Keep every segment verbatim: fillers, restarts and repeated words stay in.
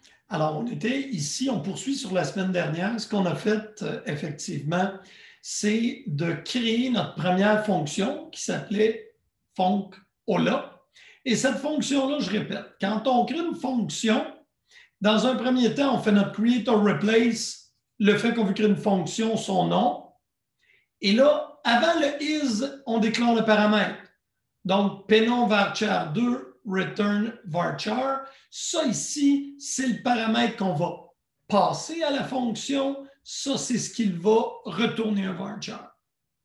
Alors, on était ici, on poursuit sur la semaine dernière. Ce qu'on a fait, euh, effectivement, c'est de créer notre première fonction qui s'appelait func_ola. Et cette fonction-là, je répète, quand on crée une fonction, dans un premier temps, on fait notre create or replace, le fait qu'on veut créer une fonction, son nom. Et là, avant le is, on déclare le paramètre. Donc, pénom varchar deux, return varchar. Ça ici, c'est le paramètre qu'on va passer à la fonction. Ça, c'est ce qu'il va retourner un varchar.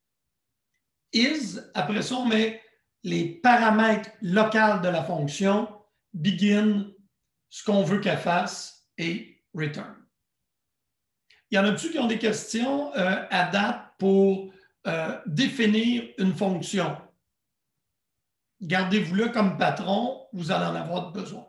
Is, après ça, on met les paramètres locaux de la fonction, begin, ce qu'on veut qu'elle fasse, et return. Il y en a-tu qui ont des questions euh, à date pour euh, définir une fonction? Gardez-vous-le comme patron, vous allez en avoir besoin.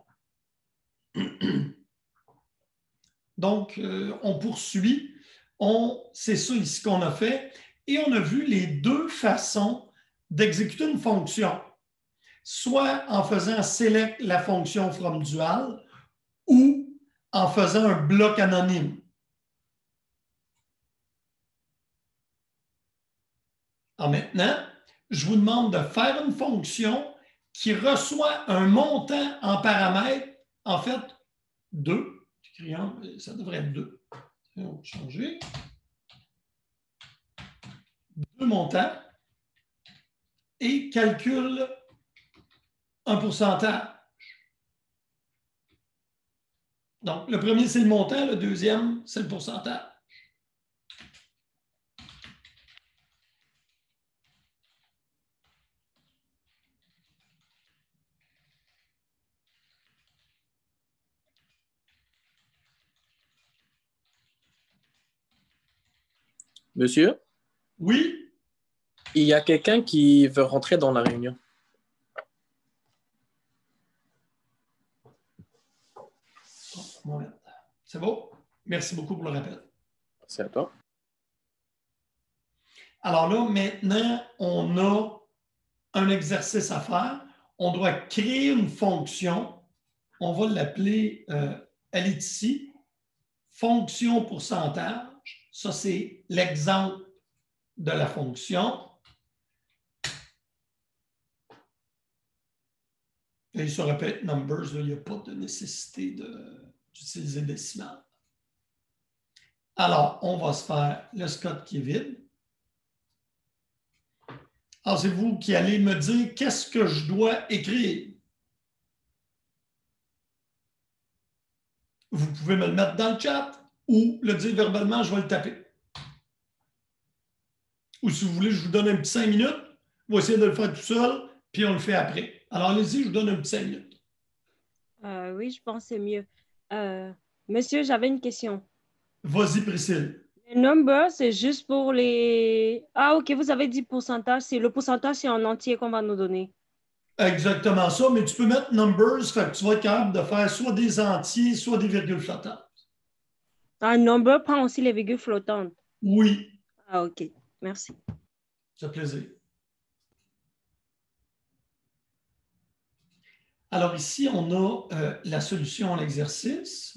Donc, euh, on poursuit. On, c'est ça ici qu'on a fait. Et on a vu les deux façons d'exécuter une fonction. Soit en faisant select la fonction from dual ou en faisant un bloc anonyme. Alors maintenant, je vous demande de faire une fonction qui reçoit un montant en paramètres, en fait, deux. Ça devrait être deux. On va changer. Deux montants et calcule un pourcentage. Donc, le premier, c'est le montant. Le deuxième, c'est le pourcentage. Monsieur, Oui? il y a quelqu'un qui veut rentrer dans la réunion. C'est beau? Merci beaucoup pour le rappel. C'est à toi. Alors là, maintenant, on a un exercice à faire. On doit créer une fonction. On va l'appeler, euh, elle est ici, fonction pourcentage. Ça, c'est l'exemple de la fonction. Et ça répète numbers, là, il n'y a pas de nécessité d'utiliser décimal. Alors, on va se faire le Scott qui est vide. Alors, c'est vous qui allez me dire qu'est-ce que je dois écrire. Vous pouvez me le mettre dans le chat ou le dire verbalement, je vais le taper. Ou si vous voulez, je vous donne un petit cinq minutes. On va essayer de le faire tout seul, puis on le fait après. Alors, allez-y, je vous donne un petit cinq minutes. Euh, oui, je pense que c'est mieux. Euh, monsieur, j'avais une question. Vas-y, Priscille. Le number, c'est juste pour les... Ah, OK, vous avez dit pourcentage. C'est le pourcentage, c'est en entier qu'on va nous donner. Exactement ça, mais tu peux mettre numbers, fait que tu vas être capable de faire soit des entiers, soit des virgules flottantes. Un number prend aussi les virgules flottantes. Oui. Ah, OK. Merci. Ça fait plaisir. Alors ici, on a euh, la solution à l'exercice.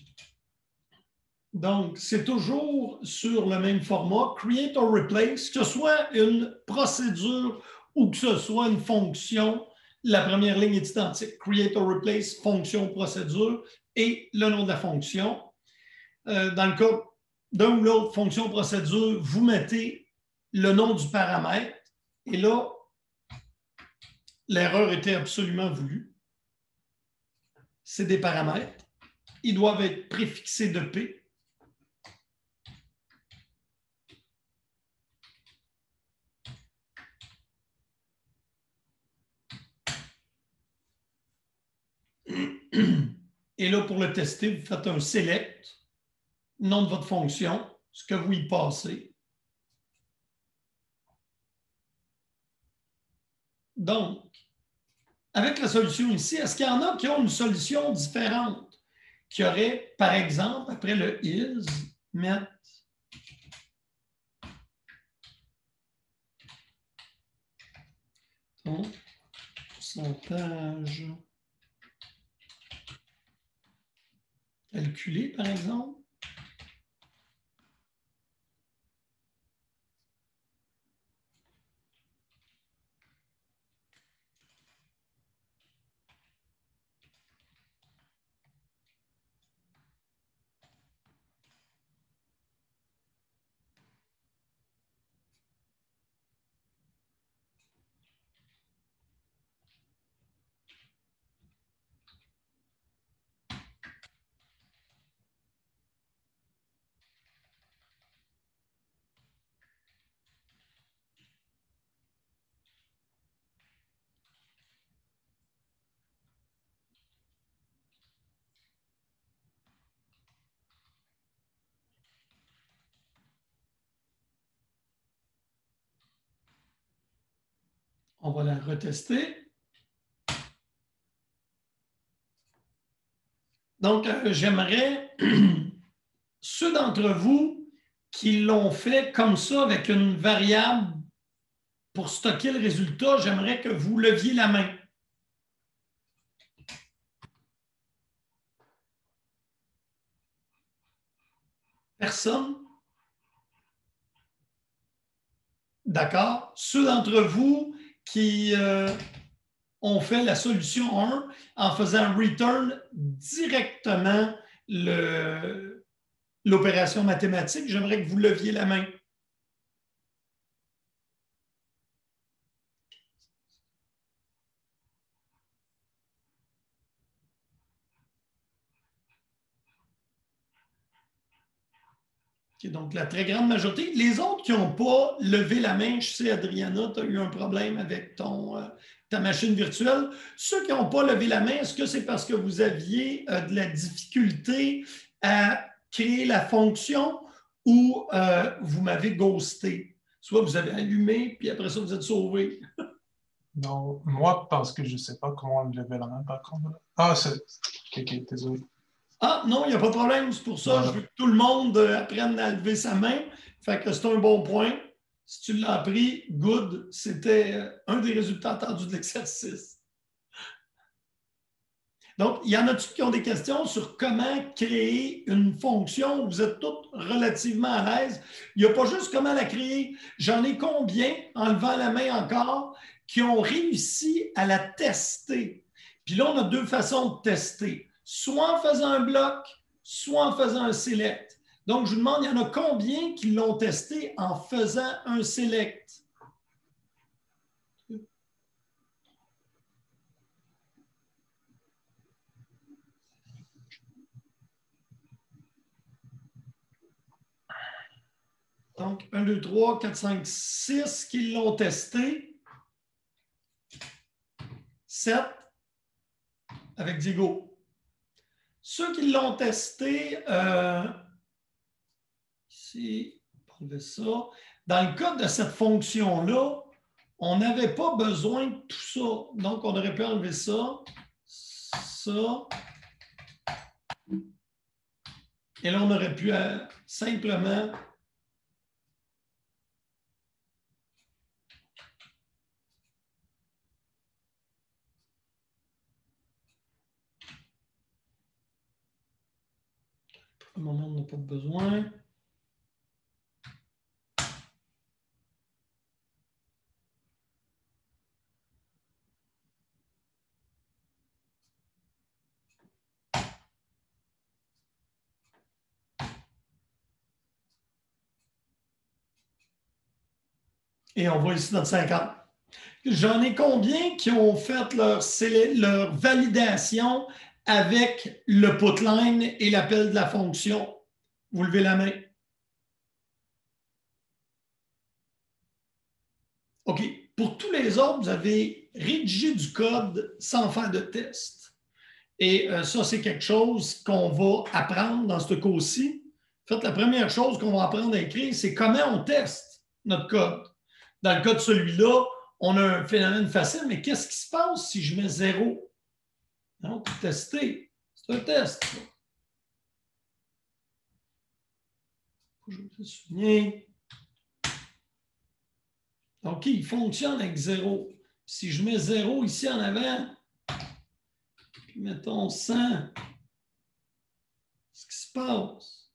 Donc, c'est toujours sur le même format, create or replace, que ce soit une procédure ou que ce soit une fonction. La première ligne est identique. Create or replace, fonction, procédure et le nom de la fonction. Euh, dans le cas d'un ou l'autre, fonction, procédure, vous mettez le nom du paramètre et là, l'erreur était absolument voulue. C'est des paramètres. Ils doivent être préfixés de P. Et là, pour le tester, vous faites un select, nom de votre fonction, ce que vous y passez. Donc, avec la solution ici, est-ce qu'il y en a qui ont une solution différente? Qui aurait, par exemple, après le is, mettre ton pourcentage calculer, par exemple. On va la retester. Donc, euh, j'aimerais, ceux d'entre vous qui l'ont fait comme ça avec une variable pour stocker le résultat, j'aimerais que vous leviez la main. Personne? D'accord. Ceux d'entre vous qui euh, ont fait la solution un en faisant return directement l'opération mathématique, j'aimerais que vous leviez la main. Okay, donc, la très grande majorité. Les autres qui n'ont pas levé la main, je sais, Adriana, tu as eu un problème avec ton, euh, ta machine virtuelle. Ceux qui n'ont pas levé la main, est-ce que c'est parce que vous aviez euh, de la difficulté à créer la fonction ou euh, vous m'avez ghosté? Soit vous avez allumé, puis après ça, vous êtes sauvé. Non, moi, parce que je ne sais pas comment lever la main, par contre. Ah, c'est... OK, OK, désolé. Ah, non, il n'y a pas de problème. C'est pour ça que je veux que tout le monde apprenne à lever sa main. Fait que c'est un bon point. Si tu l'as appris, good. C'était un des résultats attendus de l'exercice. Donc, il y en a qui ont des questions sur comment créer une fonction. Vous êtes tous relativement à l'aise. Il n'y a pas juste comment la créer. J'en ai combien, en levant la main encore, qui ont réussi à la tester. Puis là, on a deux façons de tester. Soit en faisant un bloc, soit en faisant un select. Donc, je vous demande, il y en a combien qui l'ont testé en faisant un select? Donc, un, deux, trois, quatre, cinq, six qui l'ont testé. sept avec Diego. Ceux qui l'ont testé, euh, ici, on va enlever ça. Dans le cas de cette fonction-là, on n'avait pas besoin de tout ça. Donc, on aurait pu enlever ça, ça. Et là, on aurait pu euh, simplement pour le moment, on n'a pas besoin. Et on voit ici notre cinquante. J'en ai combien qui ont fait leur, leur validation avec le putline et l'appel de la fonction? Vous levez la main. OK. Pour tous les autres, vous avez rédigé du code sans faire de test. Et euh, ça, c'est quelque chose qu'on va apprendre dans ce cours-ci. En fait, la première chose qu'on va apprendre à écrire, c'est comment on teste notre code. Dans le cas de celui-là, on a un phénomène facile, mais qu'est-ce qui se passe si je mets zéro? Non, pour tester. C'est un test. Je vais me souvenir. OK, il fonctionne avec zéro. Si je mets zéro ici en avant, puis mettons cent, se passe?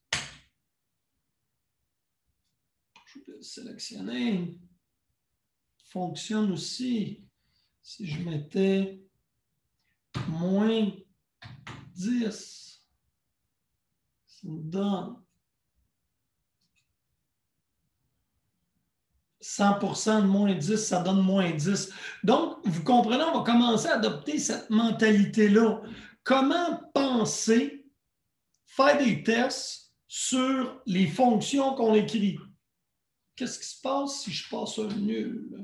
Je vais le sélectionner. Fonctionne aussi. Si je mettais moins dix, ça me donne cent pour cent de moins dix, ça donne moins dix. Donc, vous comprenez, on va commencer à adopter cette mentalité-là. Comment penser, faire des tests sur les fonctions qu'on écrit? Qu'est-ce qui se passe si je passe un nul?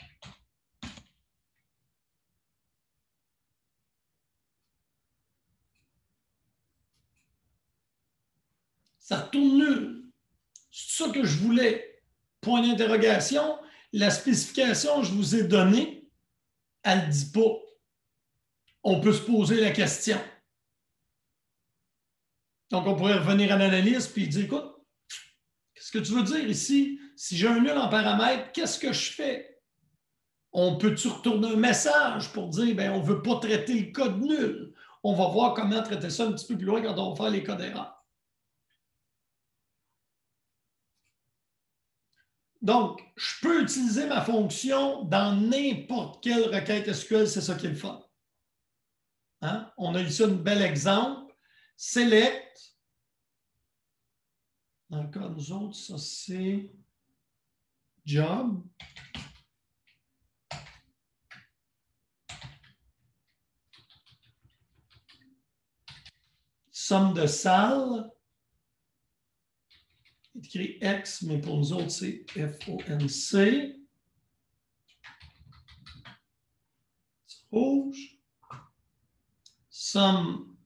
Ça tourne nul. C'est ça que je voulais. Point d'interrogation. La spécification que je vous ai donnée, elle ne dit pas. On peut se poser la question. Donc, on pourrait revenir à l'analyse et dire, écoute, qu'est-ce que tu veux dire ici? Si j'ai un nul en paramètre, qu'est-ce que je fais? On peut-tu retourner un message pour dire, bien, on ne veut pas traiter le code nul? On va voir comment traiter ça un petit peu plus loin quand on va faire les codes d'erreur. Donc, je peux utiliser ma fonction dans n'importe quelle requête S Q L, c'est ça qui est le fun. Hein? On a ici un bel exemple. Select. Dans le cas nous autres, ça c'est job. Somme de salles. Écrit X, mais pour nous autres, c'est F O N C. C'est rouge. Somme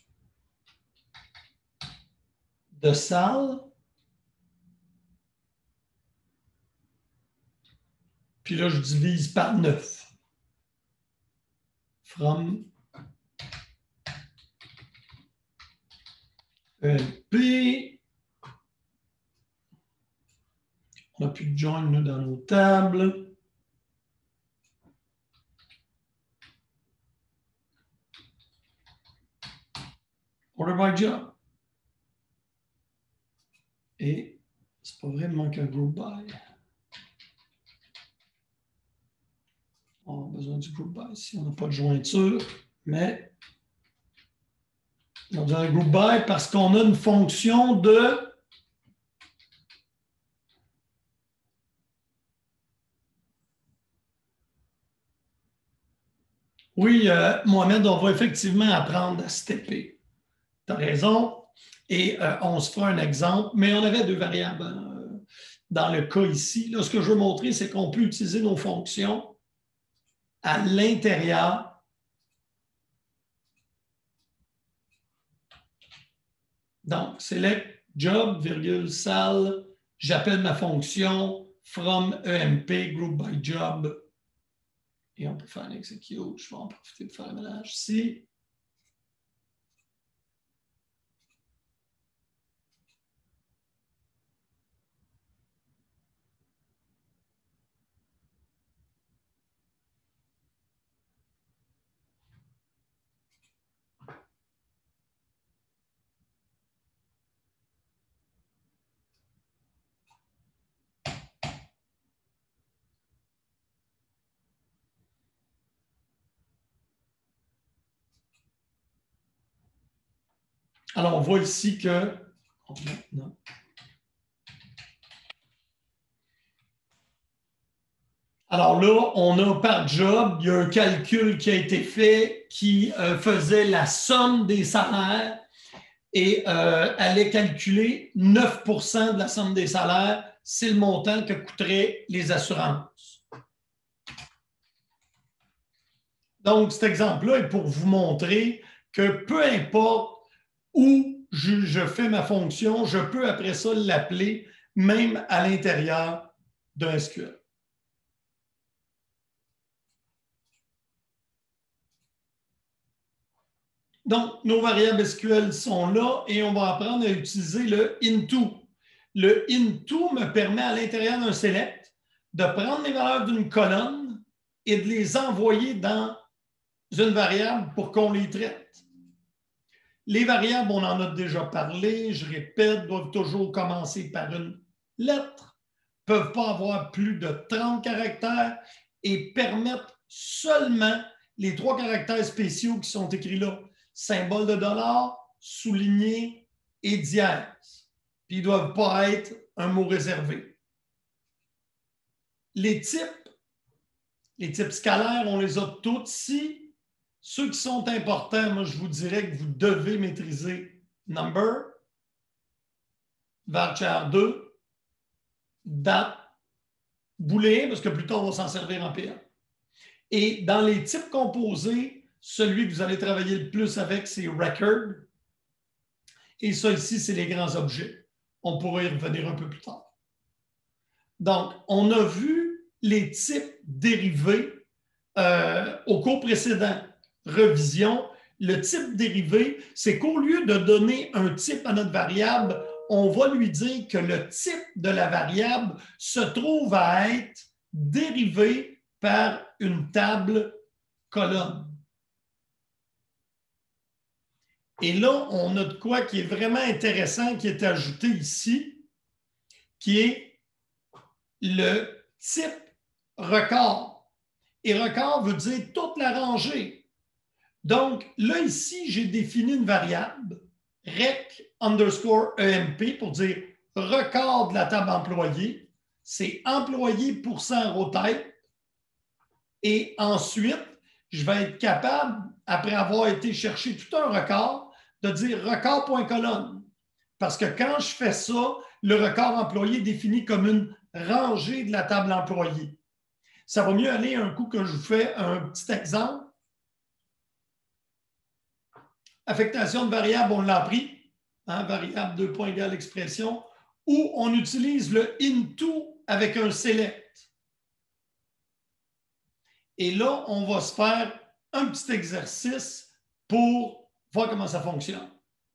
de salles. Puis là, je divise par neuf. From E L P. On n'a plus de join nous, dans nos tables. Order by job. Et c'est pas vrai, il manque un group by. On a besoin du group by ici. On n'a pas de jointure, mais on a besoin d'un group by parce qu'on a une fonction de Oui, euh, Mohamed, on va effectivement apprendre à stepper. Tu as raison. Et euh, on se fera un exemple, mais on avait deux variables euh, dans le cas ici. Là, ce que je veux montrer, c'est qu'on peut utiliser nos fonctions à l'intérieur Donc, select job, virgule, salle, j'appelle ma fonction from E M P, group by job, et on peut faire un execute. Je vais en profiter de faire le ménage ici. Alors, on voit ici que... Oh, non, non. Alors là, on a par job, il y a un calcul qui a été fait qui euh, faisait la somme des salaires et euh, allait calculer neuf pour cent de la somme des salaires, c'est le montant que coûteraient les assurances. Donc, cet exemple-là est pour vous montrer que peu importe où je, je fais ma fonction, je peux après ça l'appeler même à l'intérieur d'un S Q L. Donc, nos variables S Q L sont là et on va apprendre à utiliser le into. Le into me permet à l'intérieur d'un select de prendre les valeurs d'une colonne et de les envoyer dans une variable pour qu'on les traite. Les variables, on en a déjà parlé, je répète, doivent toujours commencer par une lettre, ne peuvent pas avoir plus de trente caractères et permettent seulement les trois caractères spéciaux qui sont écrits là, symbole de dollar, souligné et dièse. Puis ils ne doivent pas être un mot réservé. Les types, les types scalaires, on les a tous ici. Ceux qui sont importants, moi, je vous dirais que vous devez maîtriser number, varchar deux, date, booléen, parce que plus tard, on va s'en servir en P A. Et dans les types composés, celui que vous allez travailler le plus avec, c'est record. Et ça ici, c'est les grands objets. On pourra y revenir un peu plus tard. Donc, on a vu les types dérivés euh, au cours précédent. Revision, le type dérivé, c'est qu'au lieu de donner un type à notre variable, on va lui dire que le type de la variable se trouve à être dérivé par une table colonne. Et là, on a de quoi qui est vraiment intéressant qui est ajouté ici, qui est le type record. Et record veut dire toute la rangée. Donc, là, ici, j'ai défini une variable, rec underscore E M P, pour dire record de la table employée. C'est employé pourcent rotate. Et ensuite, je vais être capable, après avoir été chercher tout un record, de dire record.colonne. Parce que quand je fais ça, le record employé est défini comme une rangée de la table employée. Ça va mieux aller un coup que je vous fais un petit exemple. Affectation de variable, on l'a appris, hein, variable deux points égale expression, où on utilise le into avec un select. Et là, on va se faire un petit exercice pour voir comment ça fonctionne.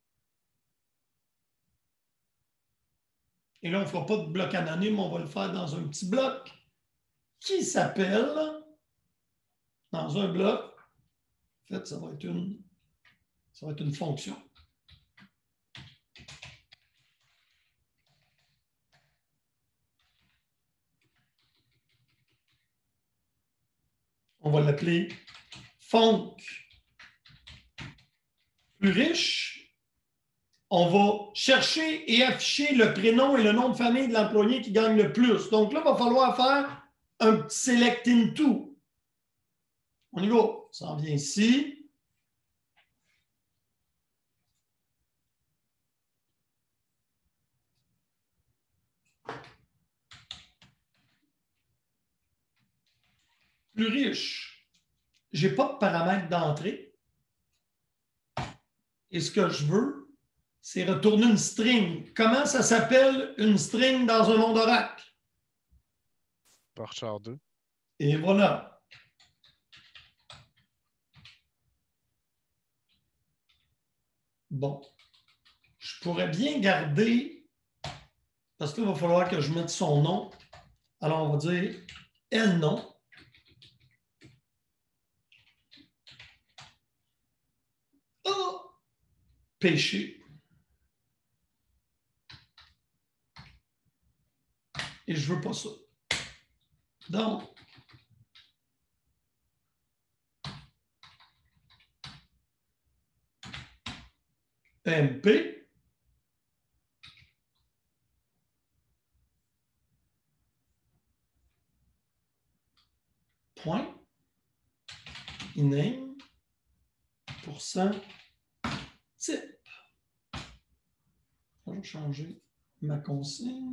Et là, on ne fera pas de bloc anonyme, on va le faire dans un petit bloc qui s'appelle, dans un bloc, en fait, ça va être une Ça va être une fonction. On va l'appeler fonc plus riche. On va chercher et afficher le prénom et le nom de famille de l'employé qui gagne le plus. Donc là, il va falloir faire un petit select into. On y va. Ça en vient ici. Plus riche. Je n'ai pas de paramètre d'entrée. Et ce que je veux, c'est retourner une string. Comment ça s'appelle une string dans un monde Oracle? Varchar deux. Et Et voilà. Bon. Je pourrais bien garder, parce qu'il va falloir que je mette son nom. Alors, on va dire L nom. Oh! Péché. Et je ne veux pas ça. Donc, M P. Point. Iname. Pourcent. Type. Je vais changer ma consigne.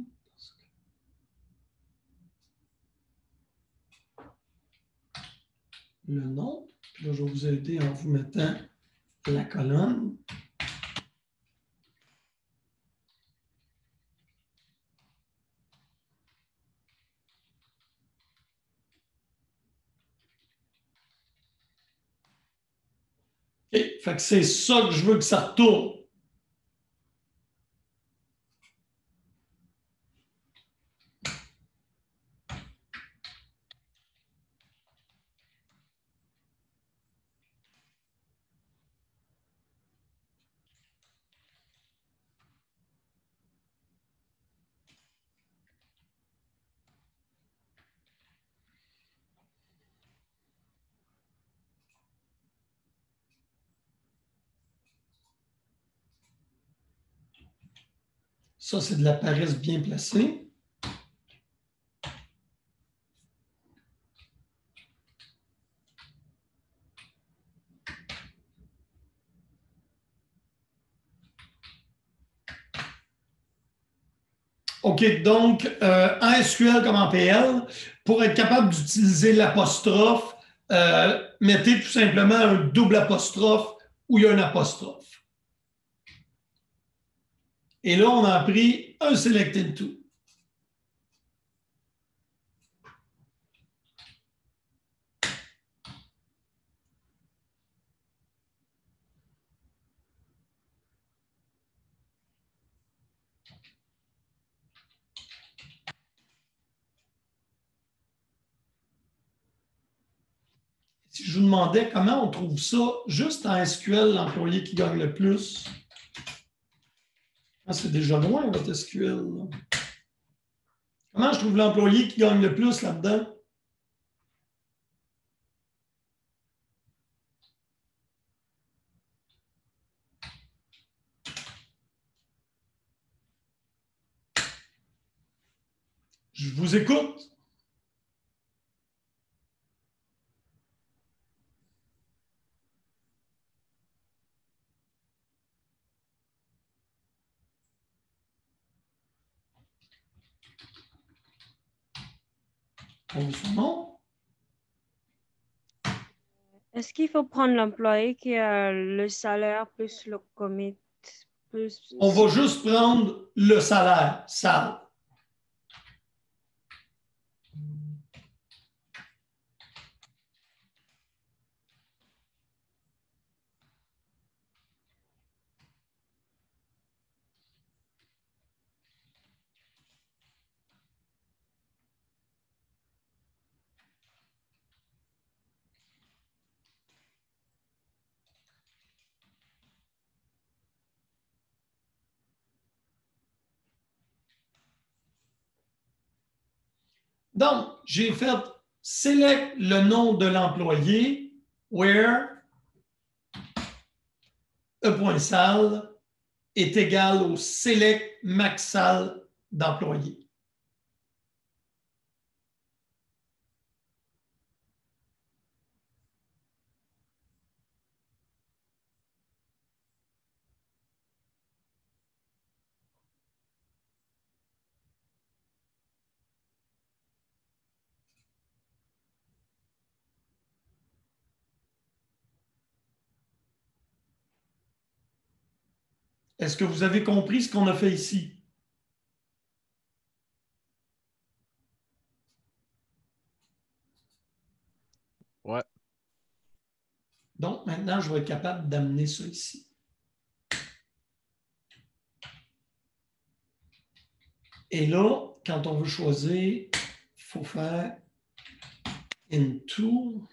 Le nom. Là, je vais vous aider en vous mettant la colonne. Okay. Fait que c'est ça que je veux que ça retourne. Ça, c'est de la paresse bien placée. OK, donc euh, en S Q L comme en P L, pour être capable d'utiliser l'apostrophe, euh, mettez tout simplement un double apostrophe où il y a un apostrophe. Et là, on a pris un selected to. Si je vous demandais comment on trouve ça juste en S Q L, l'employé qui gagne le plus, ah, c'est déjà loin votre S Q L. Là. Comment je trouve l'employé qui gagne le plus là-dedans? Je vous écoute. Son nom. Est-ce qu'il faut prendre l'employé qui a le salaire plus le commit plus... On va juste prendre le salaire, sale. Donc, j'ai fait select le nom de l'employé, where e.sal est égal au select maxal d'employé. Est-ce que vous avez compris ce qu'on a fait ici? Ouais. Donc, maintenant, je vais être capable d'amener ça ici. Et là, quand on veut choisir, il faut faire into.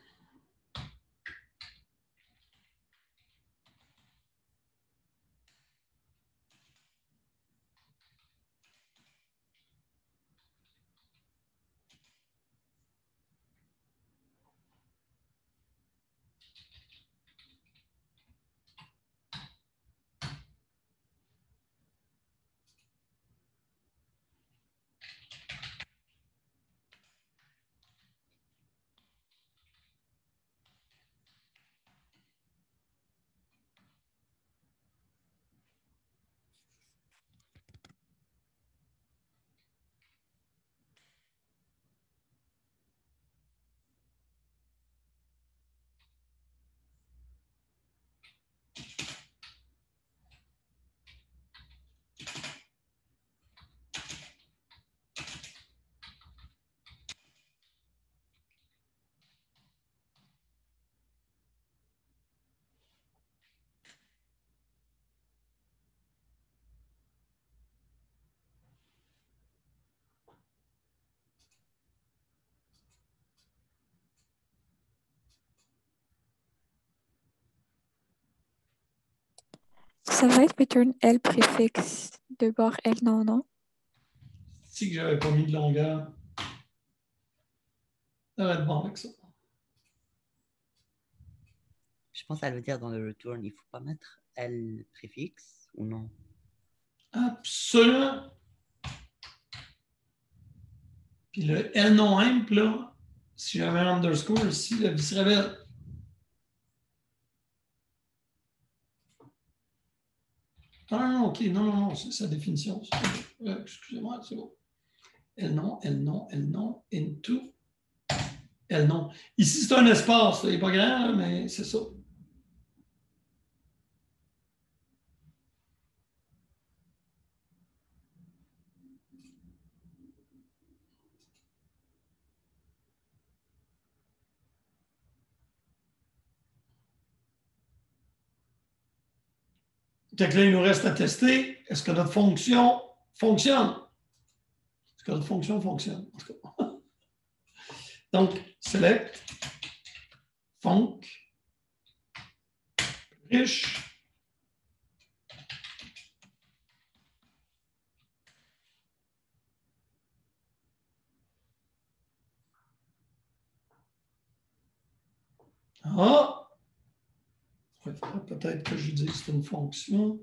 Ça va être return L préfixe de bord L, non, non? Si que j'avais pas mis de longueur. Ça va être bon avec ça. Je pense que ça veut dire dans le return, il ne faut pas mettre L préfixe ou non? Absolument. Puis le L non imp, là, si j'avais un underscore ici, la vie se révèle. Ah non, ok, non, non, non, c'est sa définition. Euh, Excusez-moi, c'est bon. L non, L non, L non, into, L non. Ici, c'est un espace, là, il n'est pas grand, là, mais c'est ça. Donc là, il nous reste à tester. Est-ce que notre fonction fonctionne? Est-ce que notre fonction fonctionne? En tout cas. Donc, select, fonc, riche. Ah! Il faudrait peut-être que je dise que c'est une fonction.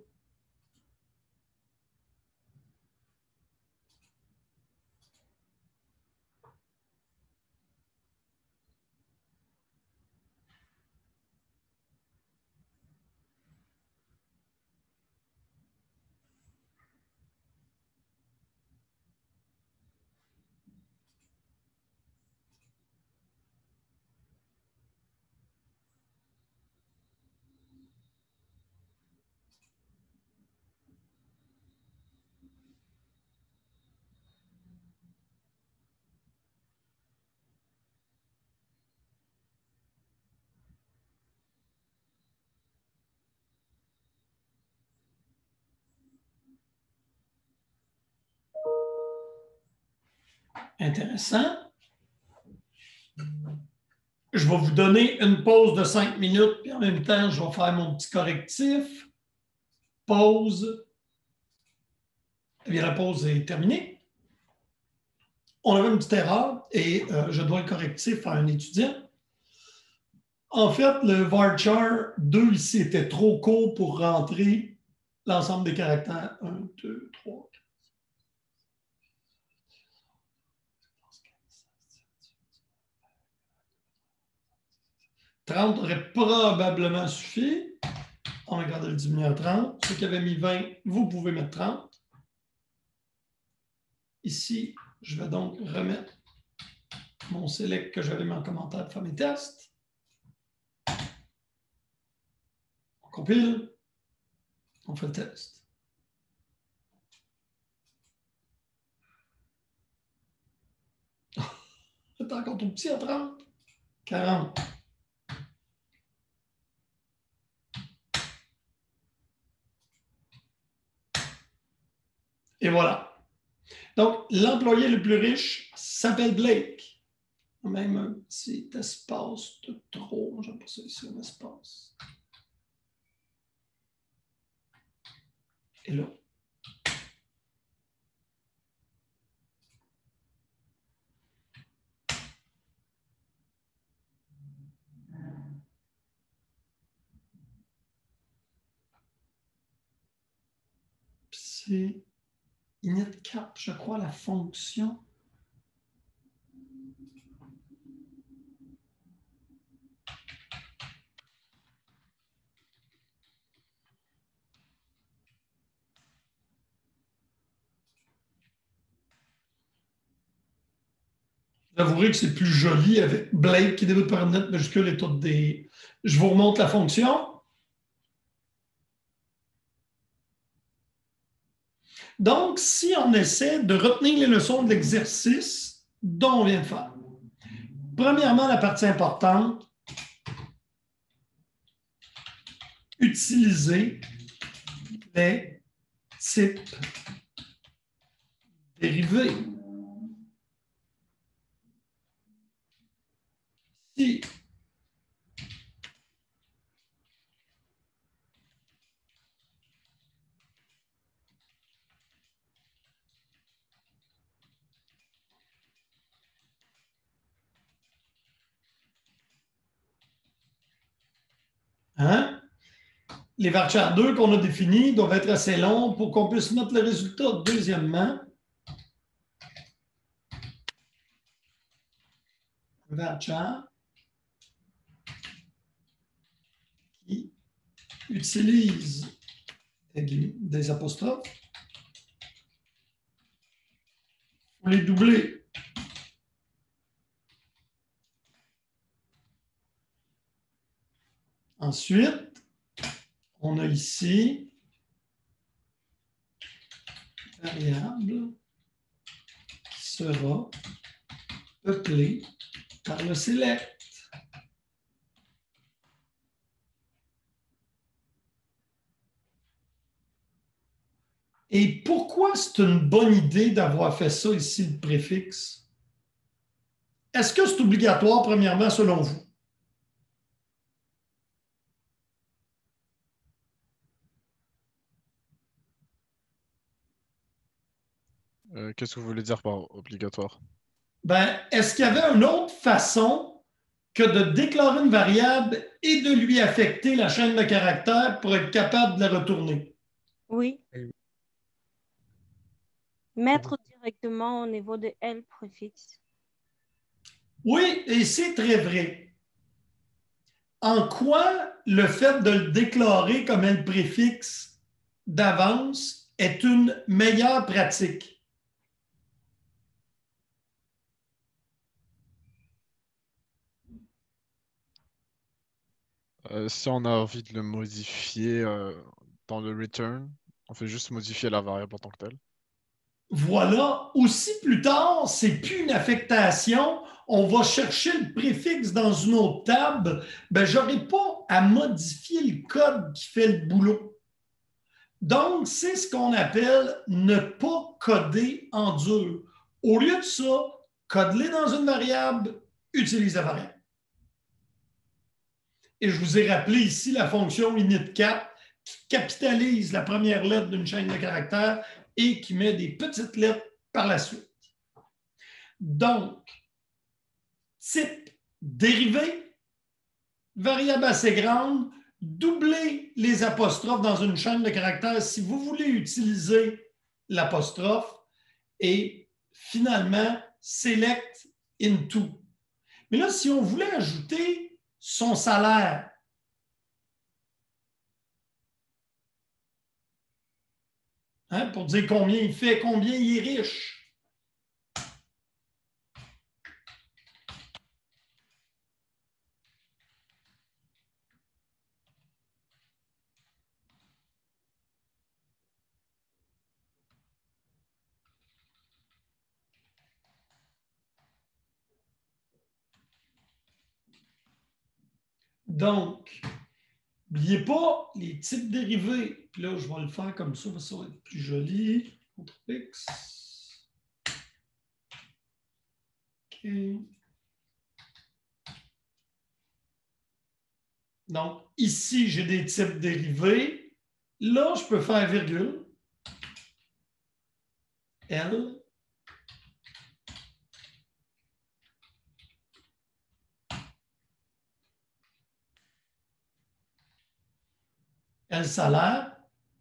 Intéressant. Je vais vous donner une pause de cinq minutes, puis en même temps, je vais faire mon petit correctif. Pause. Eh bien, la pause est terminée. On avait une petite erreur et euh, je dois le correctif à un étudiant. En fait, le varchar deux ici était trop court pour rentrer l'ensemble des caractères. un, deux, trois, trente aurait probablement suffi. On regarde le diminuer à trente. Ceux qui avaient mis vingt, vous pouvez mettre trente. Ici, je vais donc remettre mon select que j'avais mis en commentaire pour faire mes tests. On compile. On fait le test. C'est encore tout petit à trente. quarante. Et voilà. Donc, l'employé le plus riche s'appelle Blake. Même un petit espace de trop. J'aime pas ça ici, un espace. Et là. C'est initcap, je crois, la fonction. J'avouerai que c'est plus joli avec Blake qui débute par une lettre majuscule et toutes des. Je vous remonte la fonction. Donc, si on essaie de retenir les leçons de l'exercice dont on vient de faire. Premièrement, la partie importante, utiliser les types dérivés. Si hein? les varchar deux qu'on a définis doivent être assez longs pour qu'on puisse mettre le résultat. Deuxièmement, un varchar qui utilise des apostrophes, il faut les doubler. Ensuite, on a ici variable qui sera peuplée par le select. Et pourquoi c'est une bonne idée d'avoir fait ça ici, le préfixe? Est-ce que c'est obligatoire, premièrement, selon vous? Euh, Qu'est-ce que vous voulez dire par obligatoire? Ben, est-ce qu'il y avait une autre façon que de déclarer une variable et de lui affecter la chaîne de caractères pour être capable de la retourner? Oui. Mettre directement au niveau de L préfixe. Oui, et c'est très vrai. En quoi le fait de le déclarer comme un préfixe d'avance est une meilleure pratique? Euh, si on a envie de le modifier euh, dans le return, on fait juste modifier la variable en tant que telle. Voilà. Aussi plus tard, c'est plus une affectation. On va chercher le préfixe dans une autre table. Ben, je n'aurai pas à modifier le code qui fait le boulot. Donc, c'est ce qu'on appelle ne pas coder en dur. Au lieu de ça, code-les dans une variable, utilise la variable. Et je vous ai rappelé ici la fonction initCap qui capitalise la première lettre d'une chaîne de caractères et qui met des petites lettres par la suite. Donc, type dérivé, variable assez grande, doublez les apostrophes dans une chaîne de caractères si vous voulez utiliser l'apostrophe et finalement, select into. Mais là, si on voulait ajouter son salaire, hein, pour dire combien il fait, combien il est riche. Donc, n'oubliez pas les types dérivés. Puis là, je vais le faire comme ça, ça va être plus joli. X. OK. Donc, ici, j'ai des types dérivés. Là, je peux faire virgule. L. L salaire.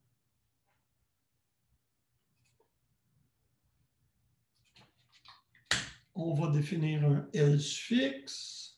On va définir un L suffixe.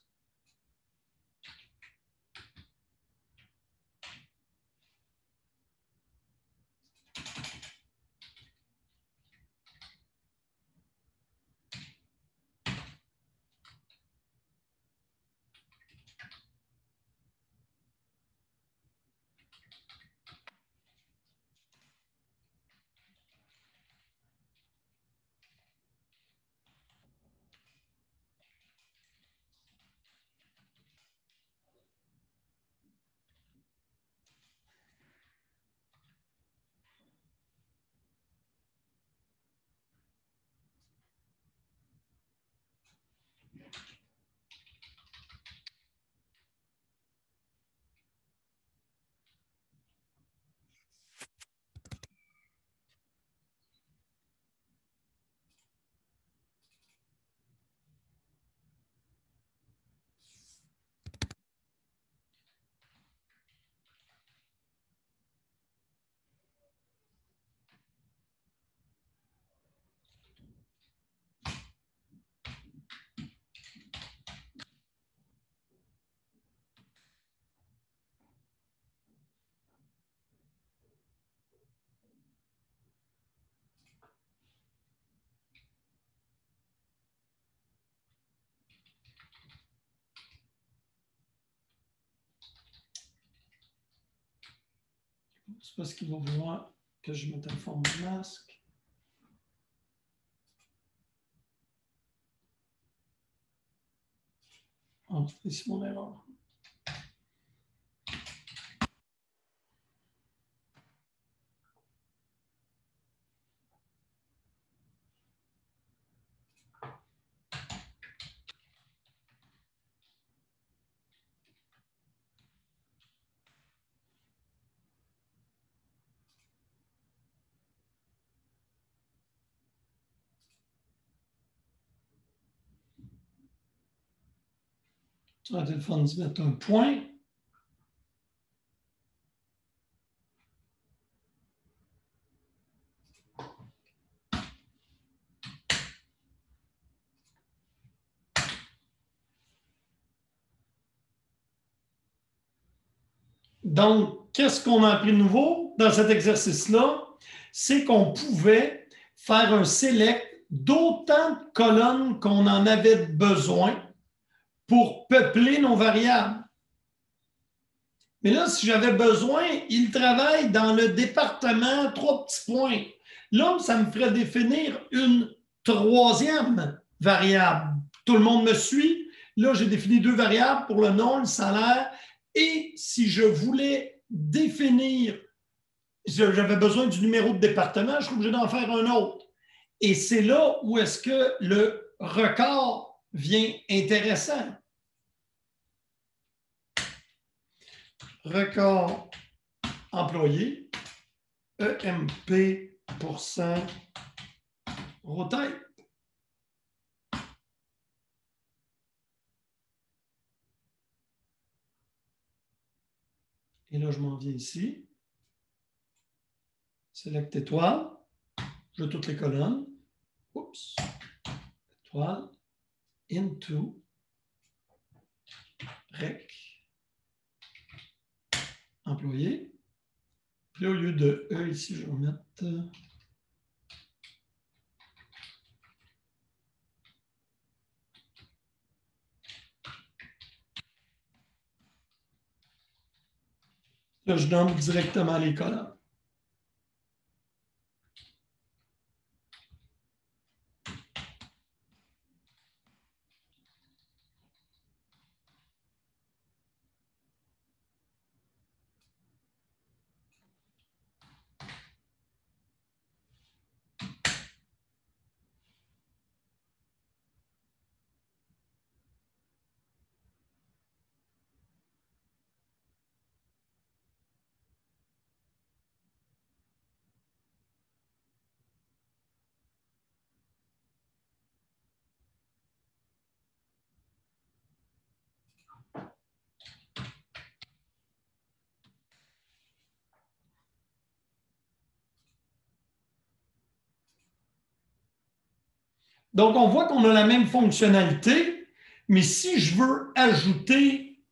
c'est parce qu'il va vouloir que je mette un format de masque. Oh, c'est mon erreur. Ça va être le fun de mettre un point. Donc, qu'est-ce qu'on a appris de nouveau dans cet exercice-là? C'est qu'on pouvait faire un select d'autant de colonnes qu'on en avait besoin pour peupler nos variables. Mais là, si j'avais besoin, il travaille dans le département trois petits points. Là, ça me ferait définir une troisième variable. Tout le monde me suit? Là, j'ai défini deux variables pour le nom, le salaire. Et si je voulais définir, j'avais besoin du numéro de département, je suis obligé d'en faire un autre. Et c'est là où est-ce que le record vient intéressant. Record employé, E M P pour cent rotate. Et là, je m'en viens ici. Select étoile. Je veux toutes les colonnes. Oups. Étoile. Into. Rec. Employé. Puis là, au lieu de E ici, je vais mettre. Là, je nomme directement les colonnes. Donc, on voit qu'on a la même fonctionnalité, mais si je veux ajouter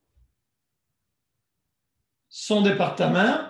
son département,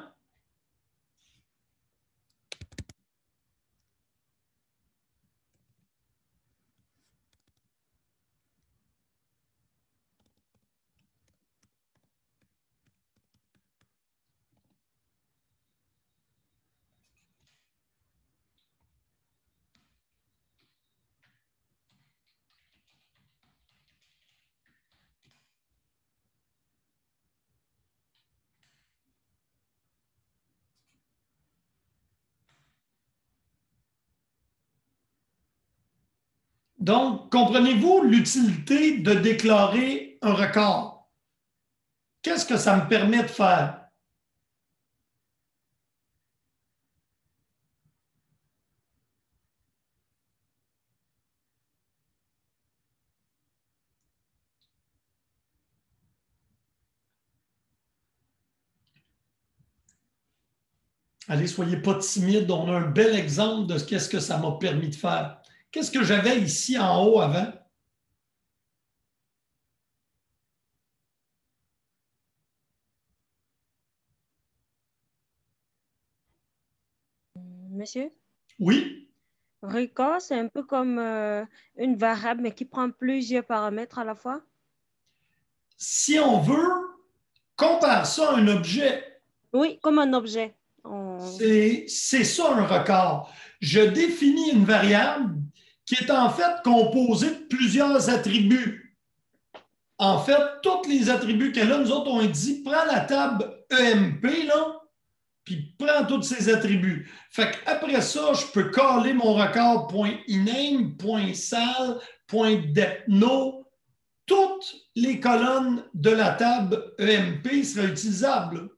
donc, comprenez-vous l'utilité de déclarer un record? Qu'est-ce que ça me permet de faire? Allez, soyez pas timides, on a un bel exemple de ce qu'est-ce que ça m'a permis de faire. Qu'est-ce que j'avais ici en haut avant? Monsieur? Oui, Record, c'est un peu comme euh, une variable, mais qui prend plusieurs paramètres à la fois. si on veut, compare ça à un objet. Oui, comme un objet. On C'est c'est ça un record. Je définis une variable qui est en fait composée de plusieurs attributs. En fait, tous les attributs qu'elle a, nous autres, on dit, prends la table E M P, là, puis prends tous ces attributs. Fait qu'après ça, je peux caller mon record .iname, .sal, .depno. Toutes les colonnes de la table E M P seraient utilisables.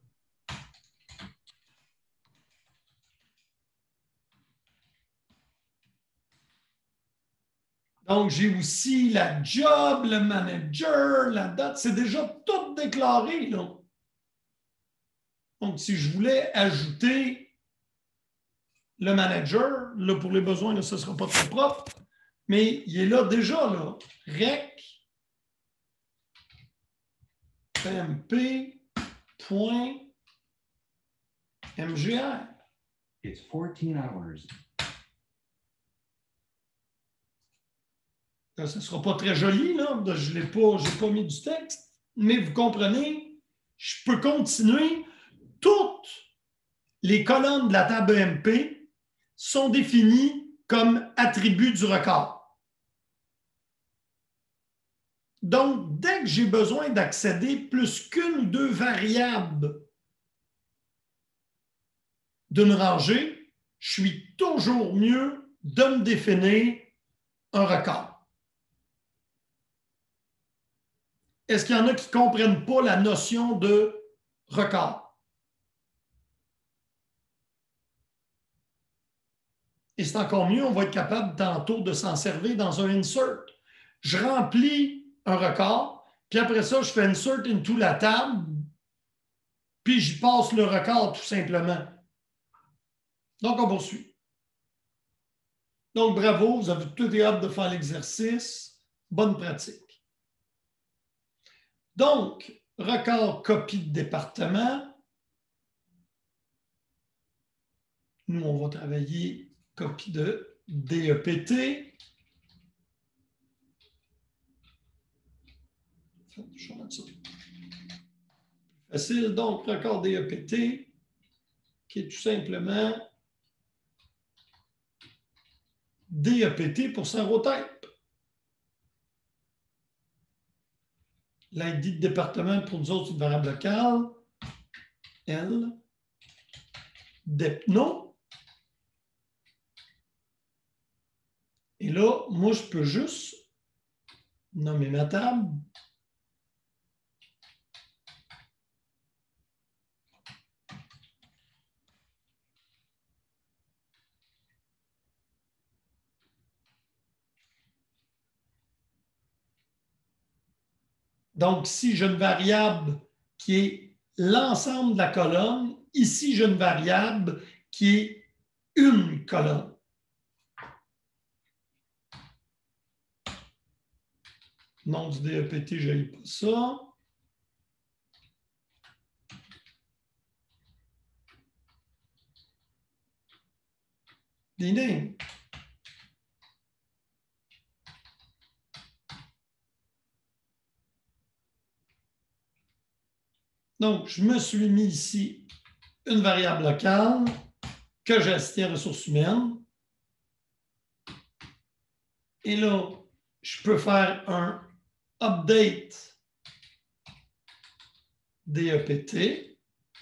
Donc, j'ai aussi la job, le manager, la date. C'est déjà tout déclaré, là. Donc, si je voulais ajouter le manager, là, pour les besoins, là, ce ne sera pas très propre, mais il est là déjà, là. Rec mp.mgr. It's fourteen hours. Là, ce ne sera pas très joli, là. Je n'ai pas, j'ai pas mis du texte, mais vous comprenez, je peux continuer. Toutes les colonnes de la table E M P sont définies comme attributs du record. Donc, dès que j'ai besoin d'accéder plus qu'une ou deux variables d'une rangée, je suis toujours mieux de me définir un record. Est-ce qu'il y en a qui ne comprennent pas la notion de record? Et c'est encore mieux, on va être capable tantôt de s'en servir dans un insert. Je remplis un record, puis après ça, je fais insert into la table, puis j'y passe le record tout simplement. Donc, on poursuit. Donc, bravo, vous avez tout hâte de faire l'exercice. Bonne pratique. Donc, record copie de département. Nous, on va travailler copie de D E P T. Je vais mettre ça. Facile. Donc, record D E P T, qui est tout simplement D E P T pour Saint-Rotype. L'I D de département pour nous autres, c'est une variable locale. L. Depno. Et là, moi, je peux juste nommer ma table. Donc, ici, j'ai une variable qui est l'ensemble de la colonne. Ici, j'ai une variable qui est une colonne. Nom du D E P T, je n'ai pas ça. Ding. Donc, je me suis mis ici une variable locale que j'assigne à ressources humaines. Et là, je peux faire un update D E P T.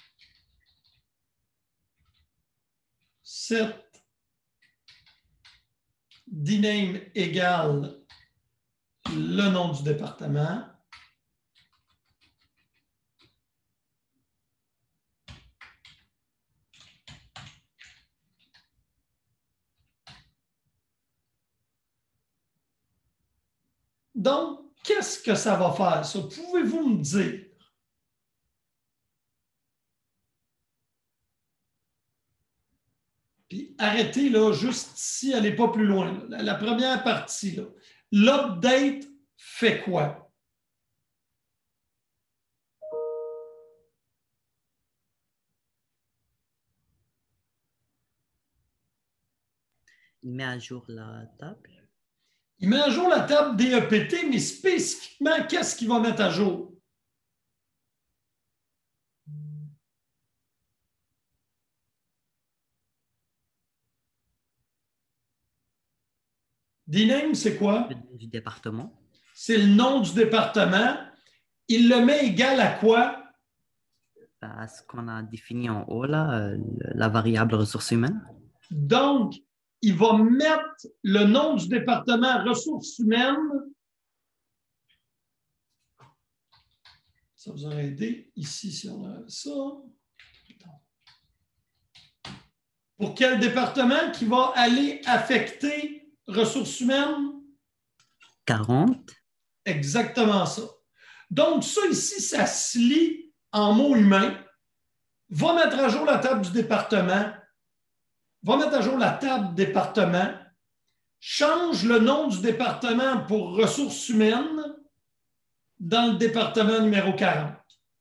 Set dname égale le nom du département. Donc, qu'est-ce que ça va faire, ça? Pouvez-vous me dire? Puis arrêtez là, juste ici, allez pas plus loin. La, la première partie, là. L'update fait quoi? Il met à jour la table. Il met à jour la table D E P T, mais spécifiquement, qu'est-ce qu'il va mettre à jour? D-name, c'est quoi? Le nom du département. C'est le nom du département. Il le met égal à quoi? À ce qu'on a défini en haut, là, euh, la variable ressources humaines. Donc, il va mettre le nom du département ressources humaines. Ça vous aurait aidé ici si on a ça. Pour quel département qui va aller affecter ressources humaines? quarante. Exactement ça. Donc, ça ici, ça se lit en mots humains. Va mettre à jour la table du département. Va mettre à jour la table département. Change le nom du département pour ressources humaines dans le département numéro quarante.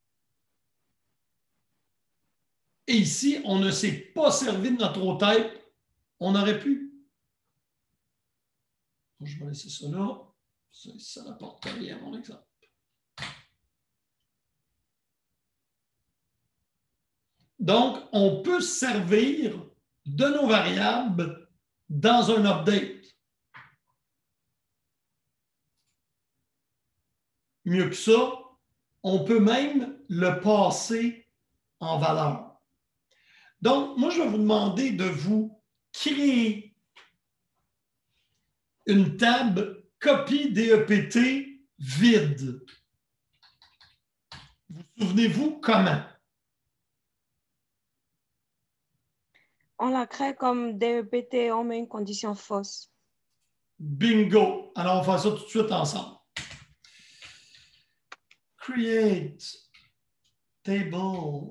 Et ici, on ne s'est pas servi de notre O-type. On aurait pu. Je vais laisser ça là. Ça, ça n'apporte rien à mon exemple. Donc, on peut se servir de nos variables dans un update. Mieux que ça, on peut même le passer en valeur. Donc, moi, je vais vous demander de vous créer une table copie D E P T vide. Vous souvenez-vous comment? On la crée comme D E P T, on met une condition fausse. Bingo! Alors, on va faire ça tout de suite ensemble. Create table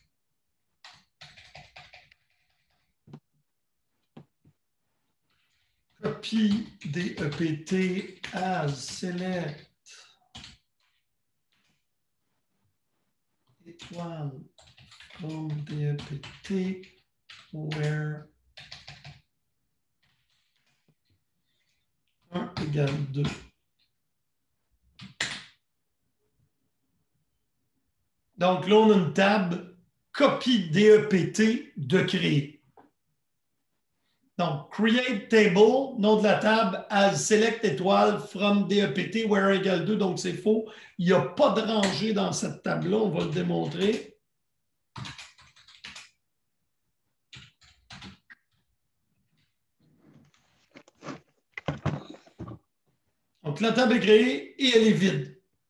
copy D E P T as select étoile from D E P T where un égale deux. Donc là, on a une table copie D E P T de créer. Donc, create table, nom de la table, as select étoile from D E P T where égale deux, donc c'est faux. Il n'y a pas de rangée dans cette table-là, on va le démontrer. Donc, la table est créée et elle est vide.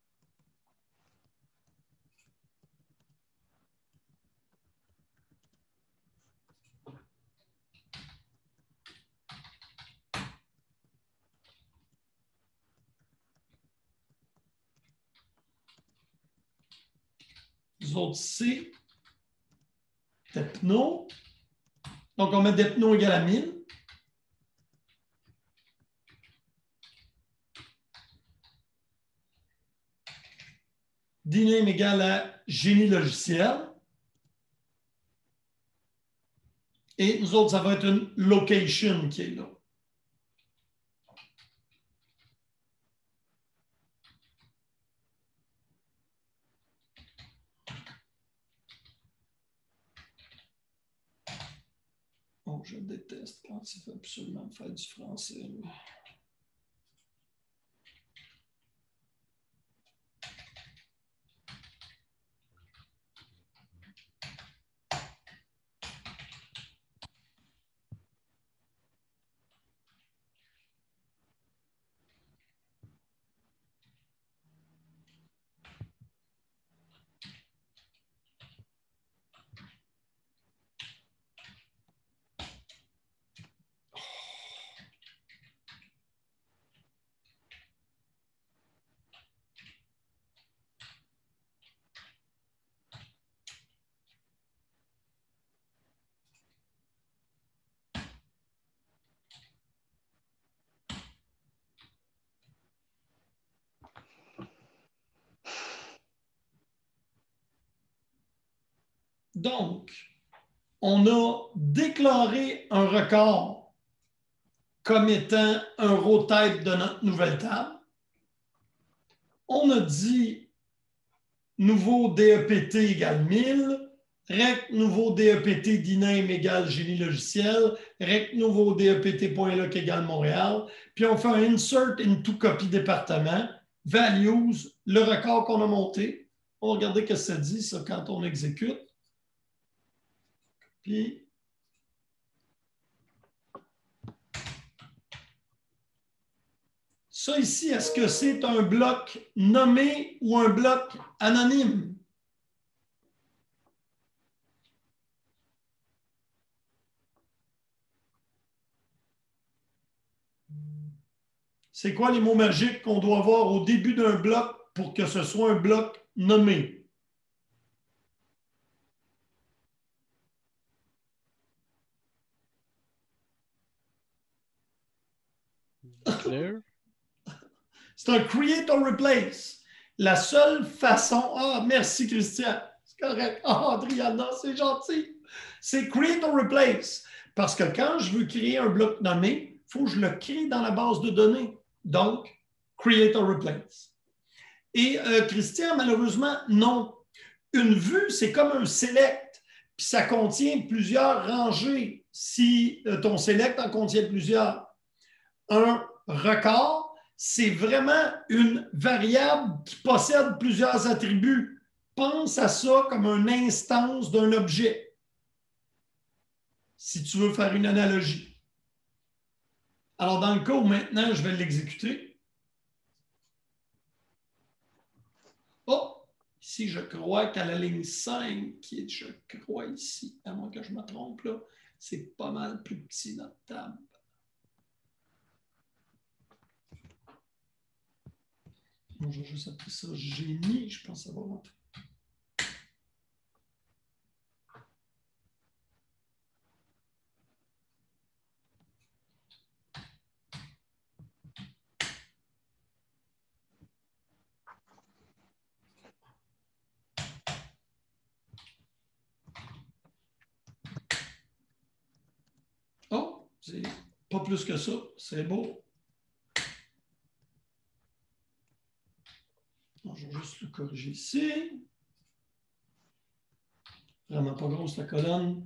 Les autres, c'est Depno. Donc, on met Depno égale à mille. D-name égale à génie logiciel. Et nous autres, ça va être une location qui est là. Oh, je déteste quand il fait absolument faire du français. Là. Donc, on a déclaré un record comme étant un row type de notre nouvelle table. On a dit nouveau D E P T égale mille, rect nouveau D E P T dname égale génie logiciel, rect nouveau D E P T.loc égale Montréal, puis on fait un insert into copie département, values, le record qu'on a monté. On va regarder ce que ça dit, ça, quand on exécute. Puis, ça ici, est-ce que c'est un bloc nommé ou un bloc anonyme? C'est quoi les mots magiques qu'on doit avoir au début d'un bloc pour que ce soit un bloc nommé? Declare. C'est un create or replace. La seule façon... Ah, merci Christian. C'est correct. Ah, Adriana, c'est gentil. C'est create or replace. Parce que quand je veux créer un bloc nommé, il faut que je le crée dans la base de données. Donc, create or replace. Et euh, Christian, malheureusement, non. Une vue, c'est comme un select, puis ça contient plusieurs rangées si euh, ton select en contient plusieurs. Un record, c'est vraiment une variable qui possède plusieurs attributs. Pense à ça comme une instance d'un objet, si tu veux faire une analogie. Alors, dans le cas où maintenant, je vais l'exécuter. Oh, ici, je crois qu'à la ligne cinq, qui est, je crois ici, à moins que je me trompe, là, c'est pas mal plus petit notre table. Bon, je vais juste appeler ça génie, je pense avoir un truc. Oh, c'est pas plus que ça, c'est beau. Je vais juste le corriger ici. Vraiment pas grosse la colonne.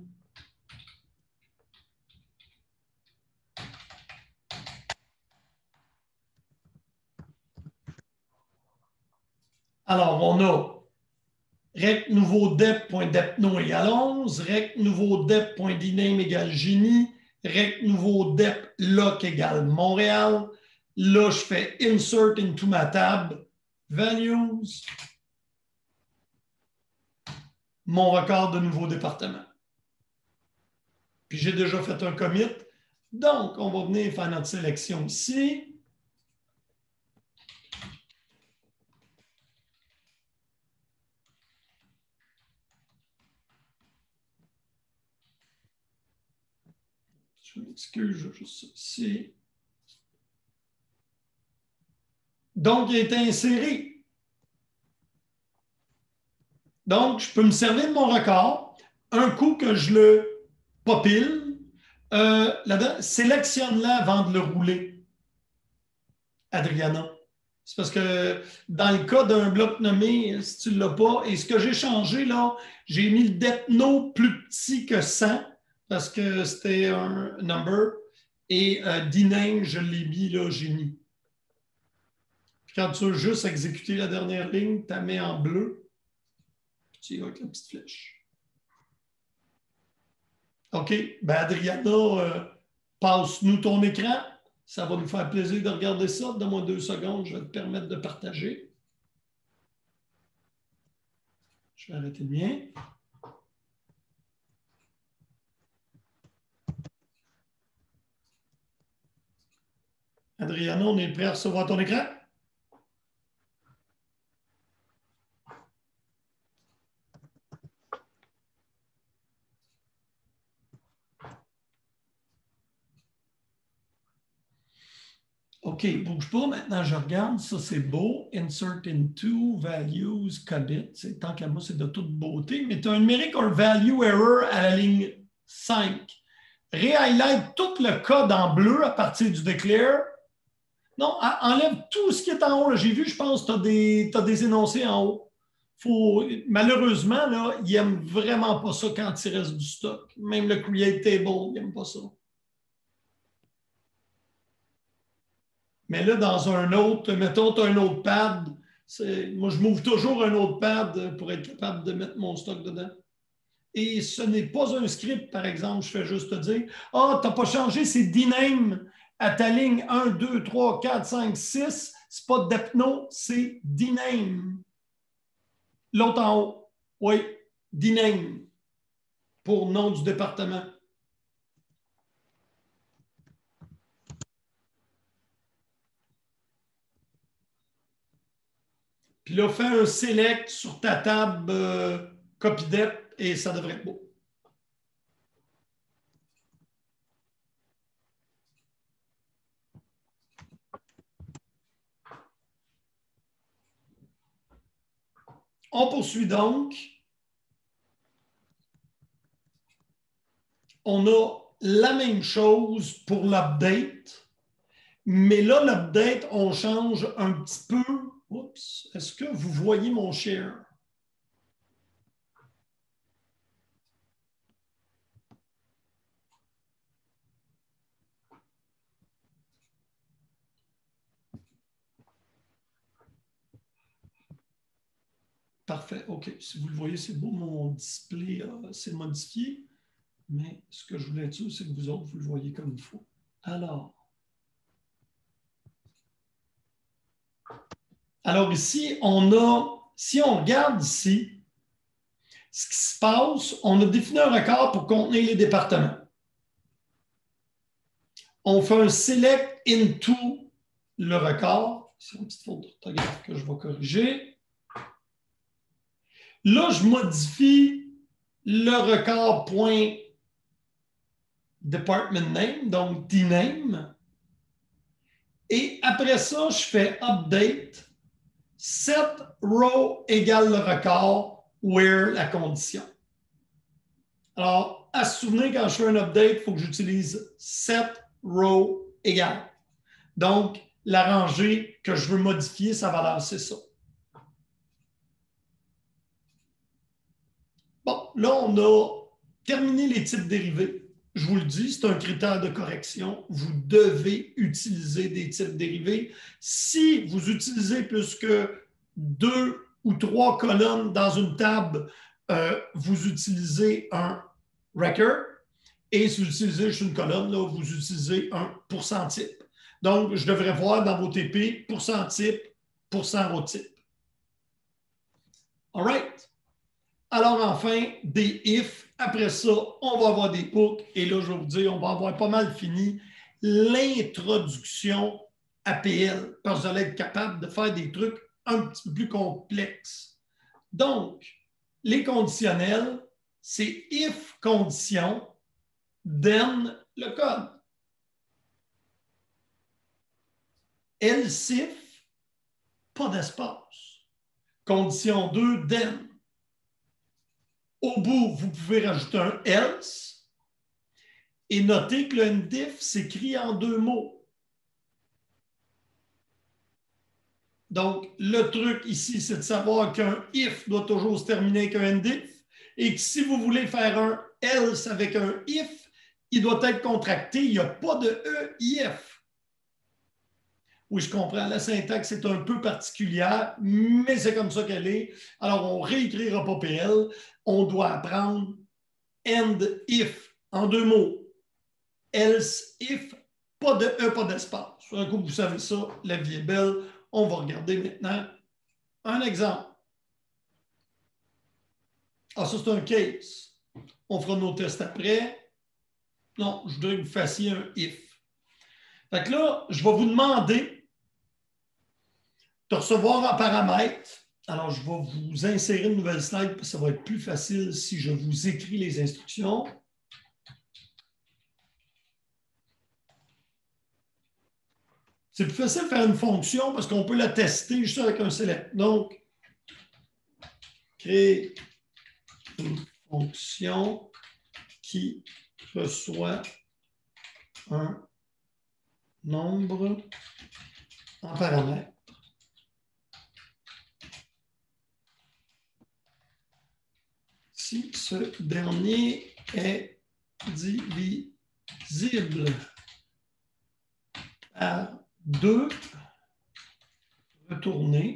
Alors, on a rect nouveau dep.depno égale onze, rect nouveau dep.dname égale génie, rect nouveau dep.loc égale Montréal. Là, je fais insert into ma table. Values, mon record de nouveau département. Puis j'ai déjà fait un commit. Donc, on va venir faire notre sélection ici. Je m'excuse, je juste ça ici. Donc, il a été inséré. Donc, je peux me servir de mon record. Un coup que je le popile, euh, là-dedans, sélectionne-le avant de le rouler. Adriana. C'est parce que dans le cas d'un bloc nommé, si tu ne l'as pas, et ce que j'ai changé, là, j'ai mis le depno plus petit que cent parce que c'était un number et euh, dname, je l'ai mis là, j'ai mis. Quand tu veux juste exécuter la dernière ligne, tu la mets en bleu. Tu y vas avec la petite flèche. OK. Ben Adriana, euh, passe-nous ton écran. Ça va nous faire plaisir de regarder ça. Donne-moi deux secondes, je vais te permettre de partager. Je vais arrêter le mien. Adriana, on est prêt à recevoir ton écran? OK, bouge pas. Maintenant, je regarde. Ça, c'est beau. Insert into, values, commit. Tant qu'à moi, c'est de toute beauté. Mais tu as un numérique or value error à la ligne cinq. Ré-highlight tout le code en bleu à partir du declare. Non, enlève tout ce qui est en haut. J'ai vu, je pense, tu as des, t'as des énoncés en haut. faut, malheureusement, là, ils n'aiment vraiment pas ça quand il reste du stock. Même le Create Table, ils n'aiment pas ça. Mais là, dans un autre, mettons, tu as un autre pad. Moi, je m'ouvre toujours un autre pad pour être capable de mettre mon stock dedans. Et ce n'est pas un script, par exemple, je fais juste te dire « Ah, tu n'as pas changé, c'est D-name à ta ligne un, deux, trois, quatre, cinq, six. C'est pas Depno, c'est D-name. » L'autre en haut, oui, D-name pour nom du département. Puis là, fais un select sur ta table euh, copy dep et ça devrait être beau. On poursuit donc. On a la même chose pour l'update, mais là, l'update, on change un petit peu. Oups, est-ce que vous voyez mon share? Parfait, OK. Si vous le voyez, c'est beau, mon display euh, s'est modifié. Mais ce que je voulais être sûr, c'est que vous autres, vous le voyez comme il faut. Alors, alors ici, on a, si on regarde ici, ce qui se passe, on a défini un record pour contenir les départements. On fait un select into le record. C'est une petite faute d'orthographe que je vais corriger. Là, je modifie le record point department name, donc D-name. Et après ça, je fais update. Set row égale le record, where la condition. Alors, à se souvenir, quand je fais un update, il faut que j'utilise set row égale. Donc, la rangée que je veux modifier, sa valeur, c'est ça. Bon, là, on a terminé les types dérivés. Je vous le dis, c'est un critère de correction. Vous devez utiliser des types dérivés. Si vous utilisez plus que deux ou trois colonnes dans une table, euh, vous utilisez un record. Et si vous utilisez juste une colonne, là, vous utilisez un pourcent type. Donc, je devrais voir dans vos T P pourcent type, pourcent row type. All right? Alors, enfin, des if. Après ça, on va avoir des hooks. Et là, je vais vous dire, on va avoir pas mal fini l'introduction A P L. Parce que vous allez être capable de faire des trucs un petit peu plus complexes. Donc, les conditionnels, c'est if condition, then le code. Else if, pas d'espace. Condition deux, then. Au bout, vous pouvez rajouter un else et notez que le end-if s'écrit en deux mots. Donc, le truc ici, c'est de savoir qu'un if doit toujours se terminer avec un end-if et que si vous voulez faire un else avec un if, il doit être contracté. Il n'y a pas de E I F. Oui, je comprends. La syntaxe est un peu particulière, mais c'est comme ça qu'elle est. Alors, on ne réécrira pas P L. On doit apprendre end if en deux mots. Else if, pas de E, pas d'espace. Un coup, vous savez ça, la vie est belle. On va regarder maintenant un exemple. Ah, ça, c'est un case. On fera nos tests après. Non, je voudrais que vous fassiez un if. Fait que là, je vais vous demander de recevoir en paramètre. Alors, je vais vous insérer une nouvelle slide parce que ça va être plus facile si je vous écris les instructions. C'est plus facile de faire une fonction parce qu'on peut la tester juste avec un select. Donc, créer une fonction qui reçoit un nombre en paramètre. si ce dernier est divisible par deux retourné,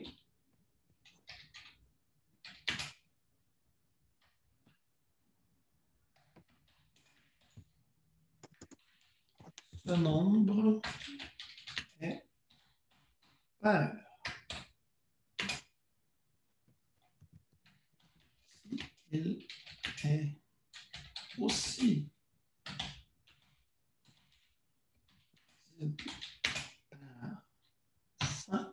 ce nombre est pair. Il est aussi par cinq.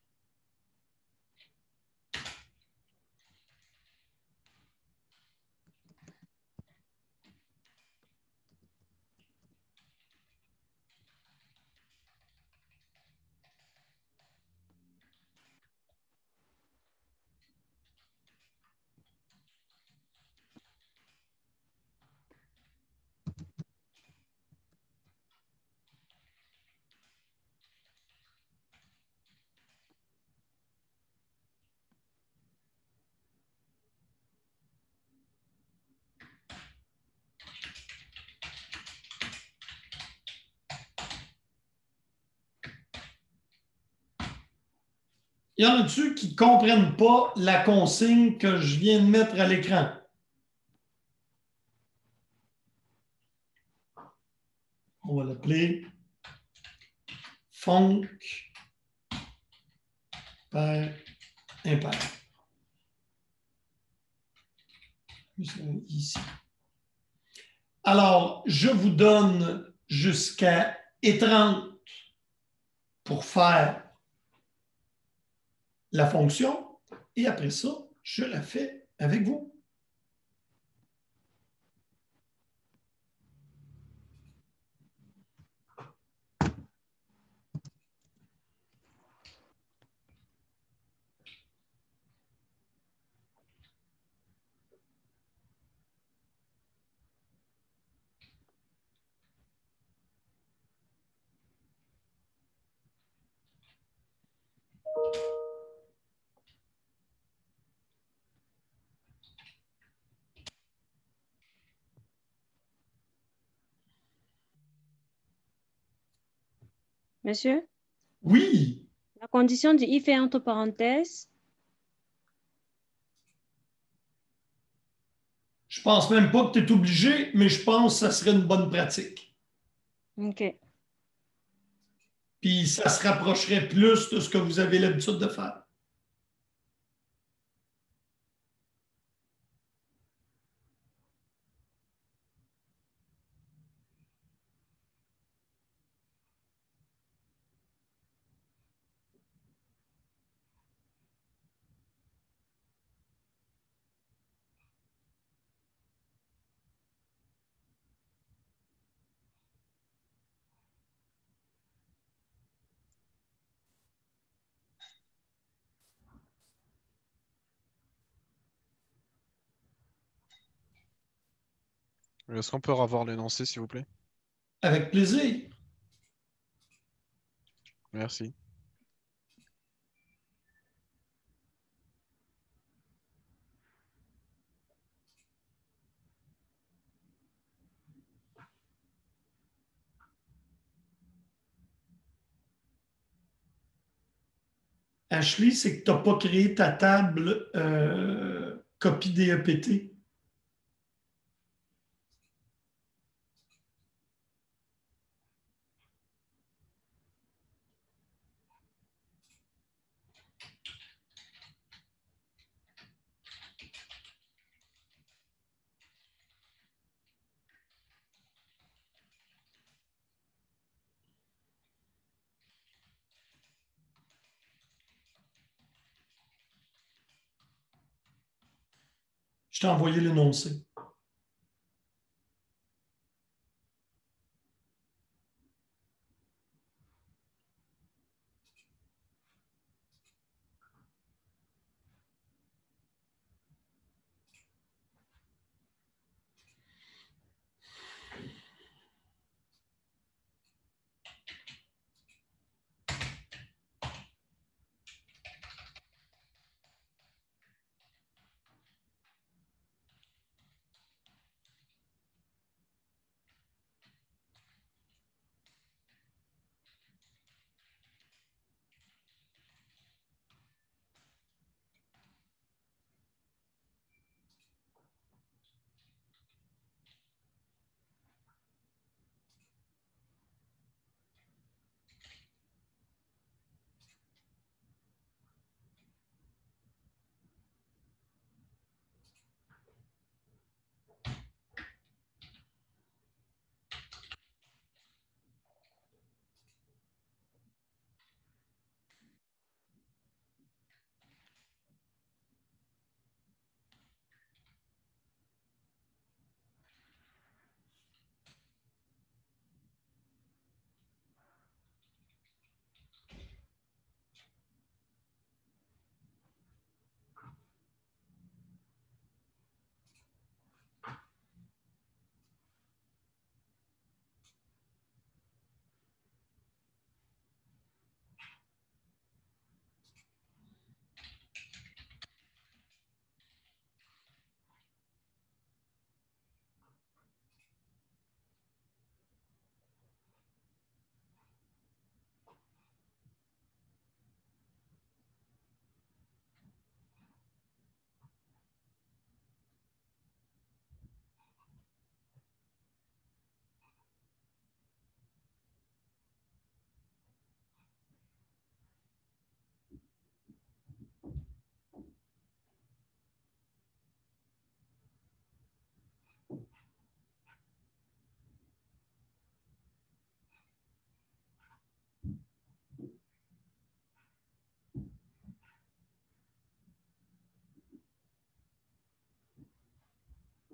Y en a-tu qui ne comprennent pas la consigne que je viens de mettre à l'écran? On va l'appeler fonc pair impair. Ici. Alors, je vous donne jusqu'à trente pour faire la fonction et après ça, je la fais avec vous. Monsieur, Oui, la condition du if est entre parenthèses. je pense même pas que tu es obligé, mais je pense que ça serait une bonne pratique. OK. Puis ça se rapprocherait plus de ce que vous avez l'habitude de faire. Est-ce qu'on peut revoir l'énoncé, s'il vous plaît? Avec plaisir. Merci. Ashley, c'est que tu n'as pas créé ta table euh, copie D E P T. Je t'ai envoyé l'énoncé.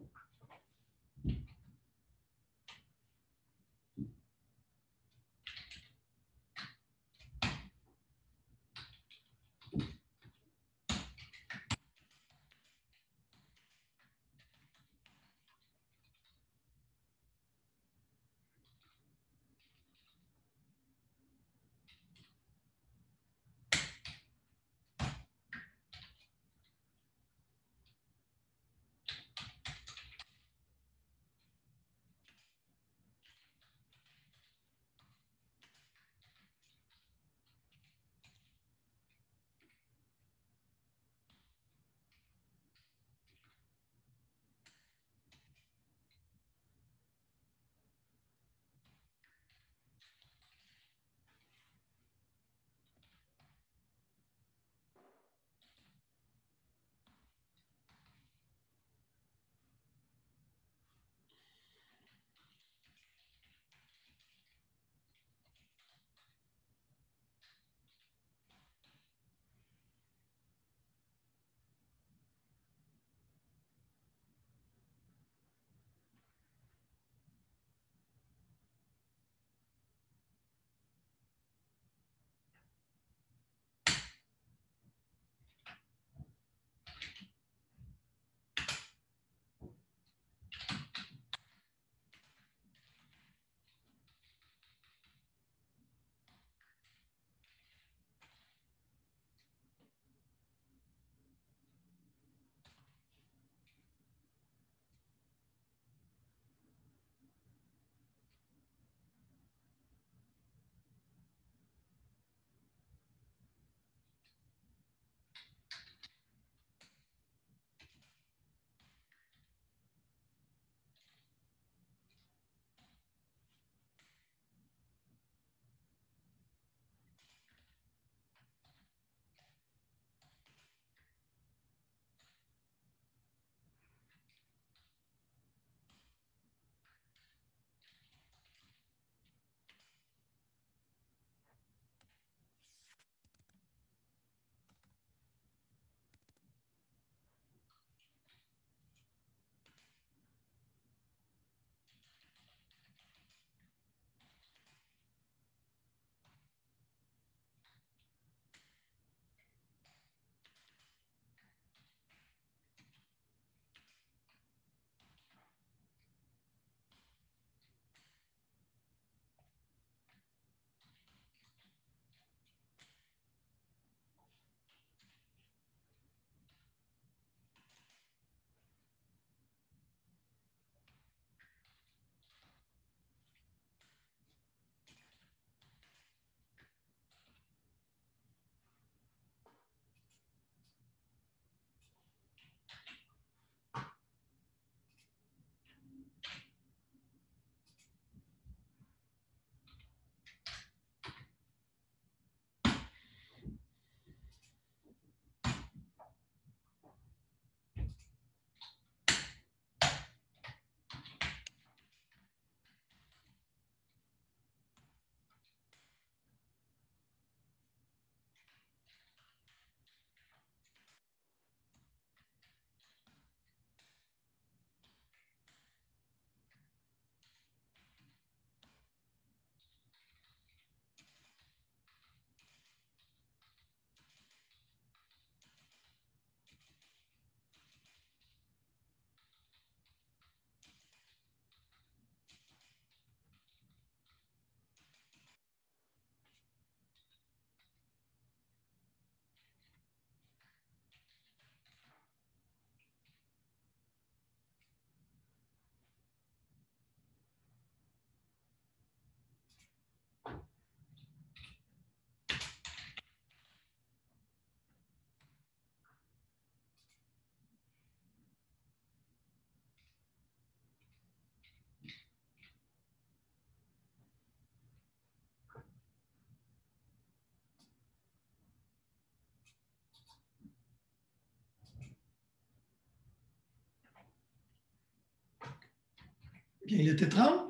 Bien, il est étrange.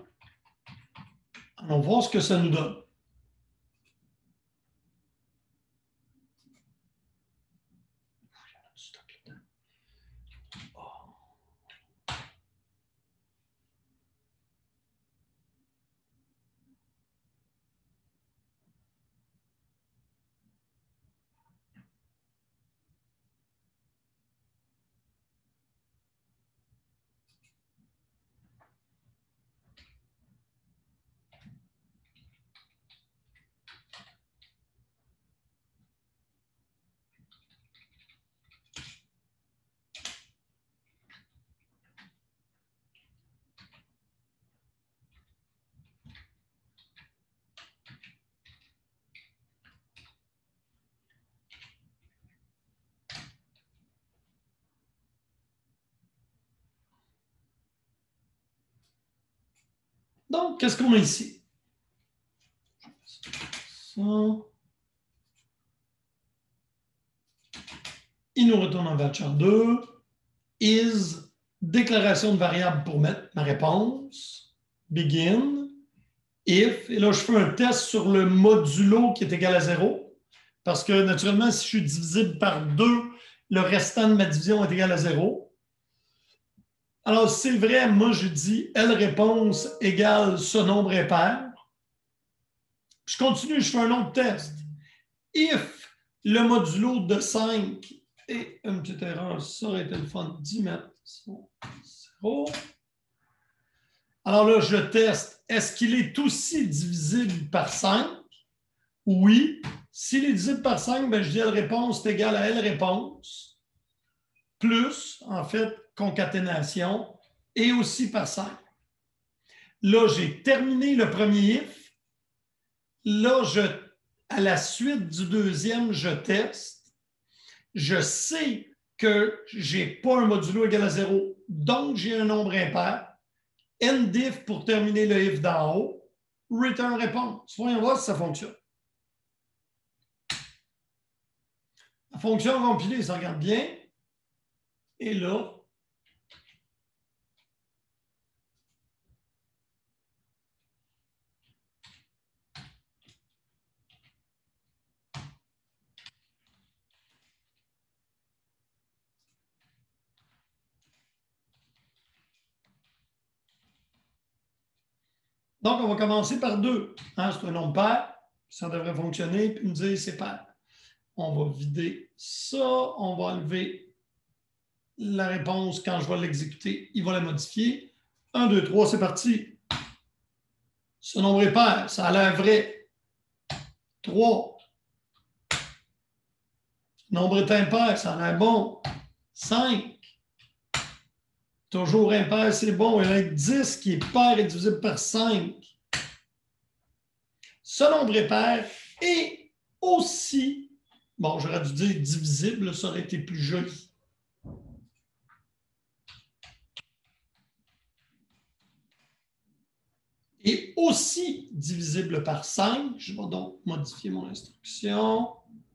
Allons voir ce que ça nous donne. Donc, qu'est-ce qu'on a ici? Ça. Il nous retourne en Voucher deux. Is, déclaration de variable pour mettre ma réponse. Begin. If, et là, je fais un test sur le modulo qui est égal à zéro. Parce que, naturellement, si je suis divisible par deux, le restant de ma division est égal à zéro. Alors, si c'est vrai, moi, je dis L réponse égale ce nombre impair. Je continue, je fais un autre test. If le modulo de cinq et une petite erreur, ça aurait été le fun d'y mettre zéro. Alors là, je teste. Est-ce qu'il est aussi divisible par cinq? Oui. S'il est divisible par cinq, ben, je dis L réponse est égal à L réponse plus, en fait, concaténation et aussi par cinq. Là, j'ai terminé le premier if. Là, je, à la suite du deuxième, je teste. Je sais que je n'ai pas un modulo égal à zéro, donc j'ai un nombre impair. End if pour terminer le if d'en haut. Return réponse. Voyons voir si ça fonctionne. La fonction compilée, ça regarde bien. Et là, donc, on va commencer par deux. Hein, c'est un nombre pair. Ça devrait fonctionner, puis nous dire c'est pair. On va vider ça. On va enlever la réponse quand je vais l'exécuter. Il va la modifier. un, deux, trois, c'est parti. Ce nombre est pair. Ça a l'air vrai. trois. Nombre est impair. Ça a l'air bon. cinq. Toujours impair, c'est bon. Il y en a dix qui est pair et divisible par cinq. Ce nombre est pair est aussi, bon, j'aurais dû dire divisible, ça aurait été plus joli. Et aussi divisible par cinq. Je vais donc modifier mon instruction.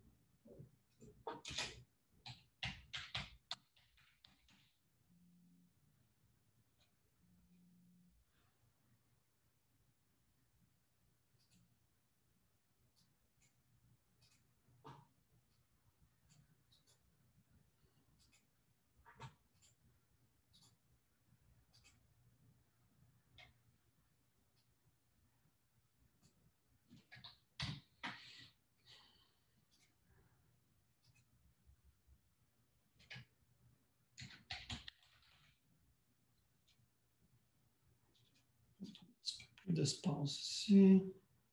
D'espace ici.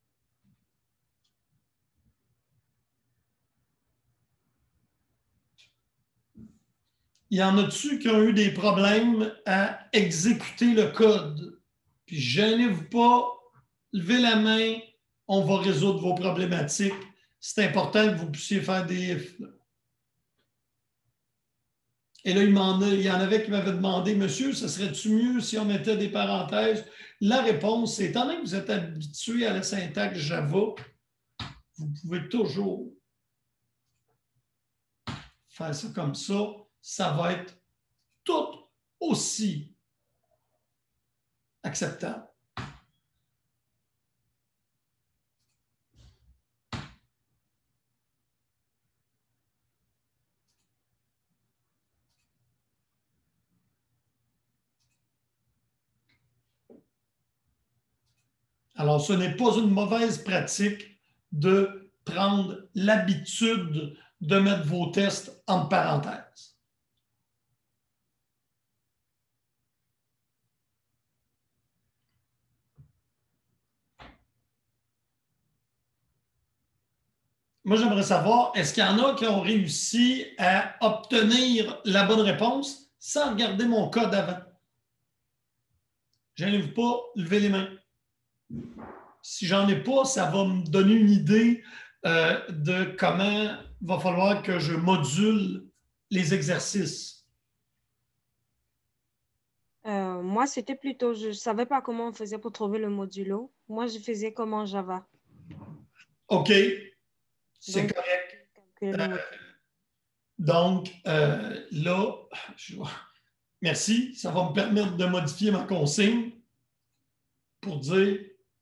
Il y en a-tu qui ont eu des problèmes à exécuter le code? Puis gênez-vous pas, levez la main, on va résoudre vos problématiques. C'est important que vous puissiez faire des ifs. Là. Et là, il, m'en a, il y en avait qui m'avaient demandé, monsieur, ce serait-tu mieux si on mettait des parenthèses? La réponse, c'est, étant donné que vous êtes habitué à la syntaxe Java, vous pouvez toujours faire ça comme ça. Ça va être tout aussi acceptable. Alors, ce n'est pas une mauvaise pratique de prendre l'habitude de mettre vos tests entre parenthèses. Moi, j'aimerais savoir, est-ce qu'il y en a qui ont réussi à obtenir la bonne réponse sans regarder mon code avant? Je n'arrive pas, levez les mains. Si j'en ai pas, ça va me donner une idée euh, de comment il va falloir que je module les exercices. Euh, moi, c'était plutôt, je ne savais pas comment on faisait pour trouver le modulo. Moi, je faisais comme en Java. OK, c'est Donc, correct. calculer le modulo. Donc, euh, là, je... merci. Ça va me permettre de modifier ma consigne pour dire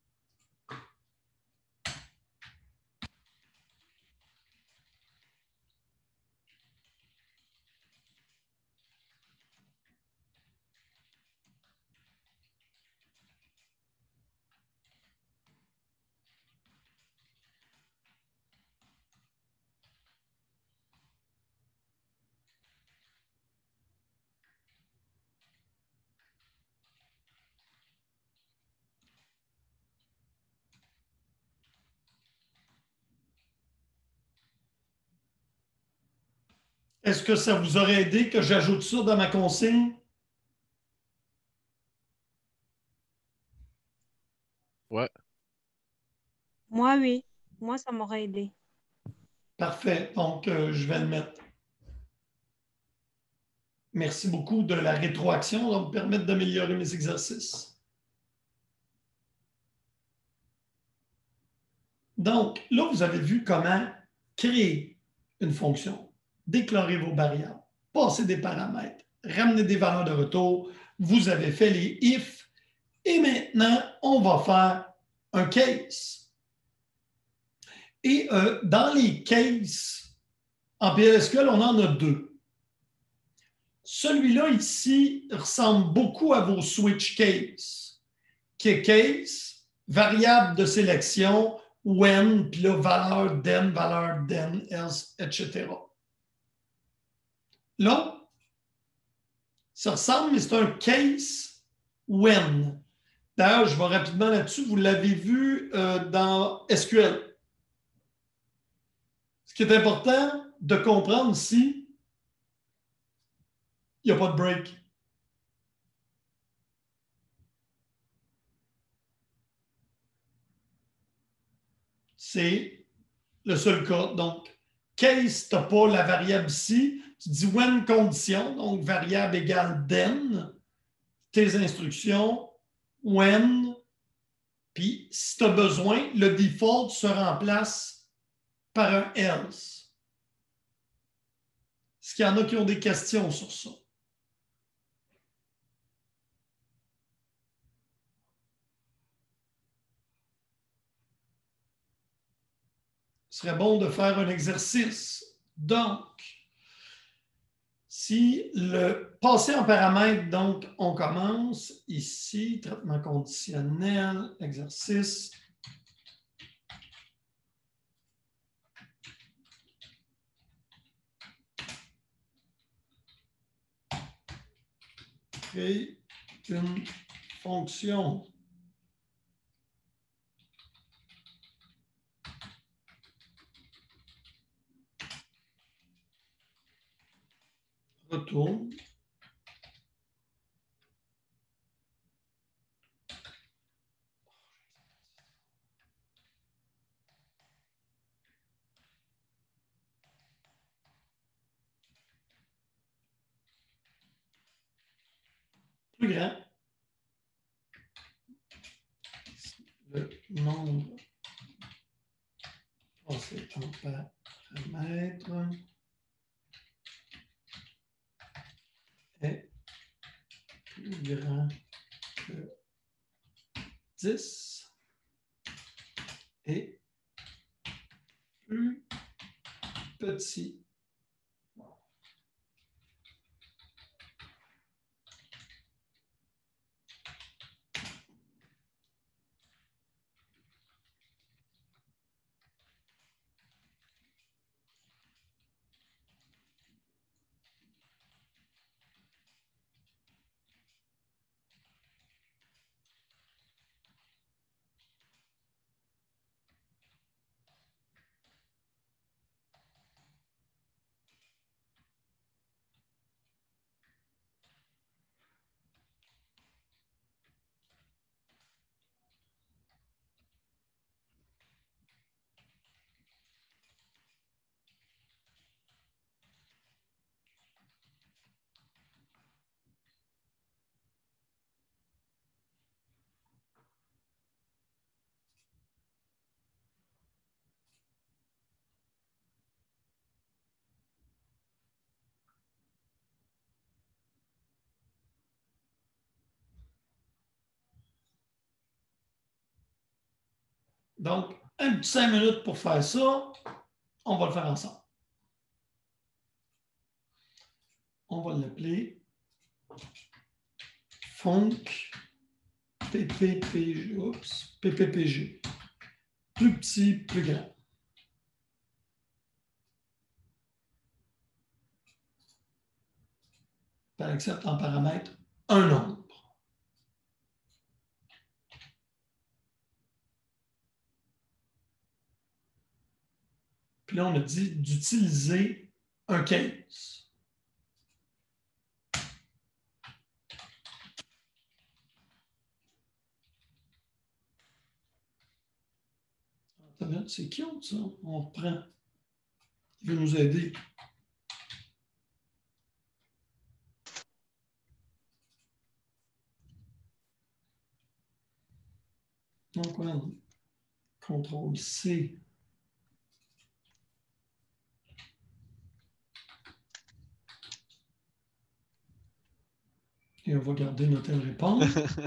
est-ce que ça vous aurait aidé que j'ajoute ça dans ma consigne? Ouais. Moi, oui. Moi, ça m'aurait aidé. Parfait. Donc, euh, je vais le mettre. Merci beaucoup de la rétroaction. Ça va me permettre d'améliorer mes exercices. Donc, là, vous avez vu comment créer une fonction, déclarer vos variables, passer des paramètres, ramener des valeurs de retour. Vous avez fait les if. Et maintenant, on va faire un case. Et euh, dans les cases, en P L S Q L, on en a deux. Celui-là ici ressemble beaucoup à vos switch cases, qui est case, variable de sélection, when, puis là, valeur then, valeur then, else, et cetera. Là, ça ressemble, mais c'est un case when. D'ailleurs, je vais rapidement là-dessus. Vous l'avez vu euh, dans S Q L. Ce qui est important de comprendre ici, il n'y a pas de break. C'est le seul cas. Donc, case, tu n'as pas la variable ici. Tu dis when condition, donc variable égale then, tes instructions, when, puis si tu as besoin, le default se remplace par un else. Est-ce qu'il y en a qui ont des questions sur ça? Ce serait bon de faire un exercice. Donc, si le passé en paramètre, donc on commence ici, traitement conditionnel, exercice. Créer une fonction. Retourne. Plus grand. Le nombre passé en paramètre est plus grand que dix et plus petit. Donc, un petit cinq minutes pour faire ça. On va le faire ensemble. On va l'appeler Func P P P G. Oups, P P P G. Plus petit, plus grand. Par accepte en paramètre un nombre. Puis là, on a dit d'utiliser un case. C'est cute, ça. On reprend. Il veut nous aider. Donc, on contrôle C. Et on va garder notre réponse.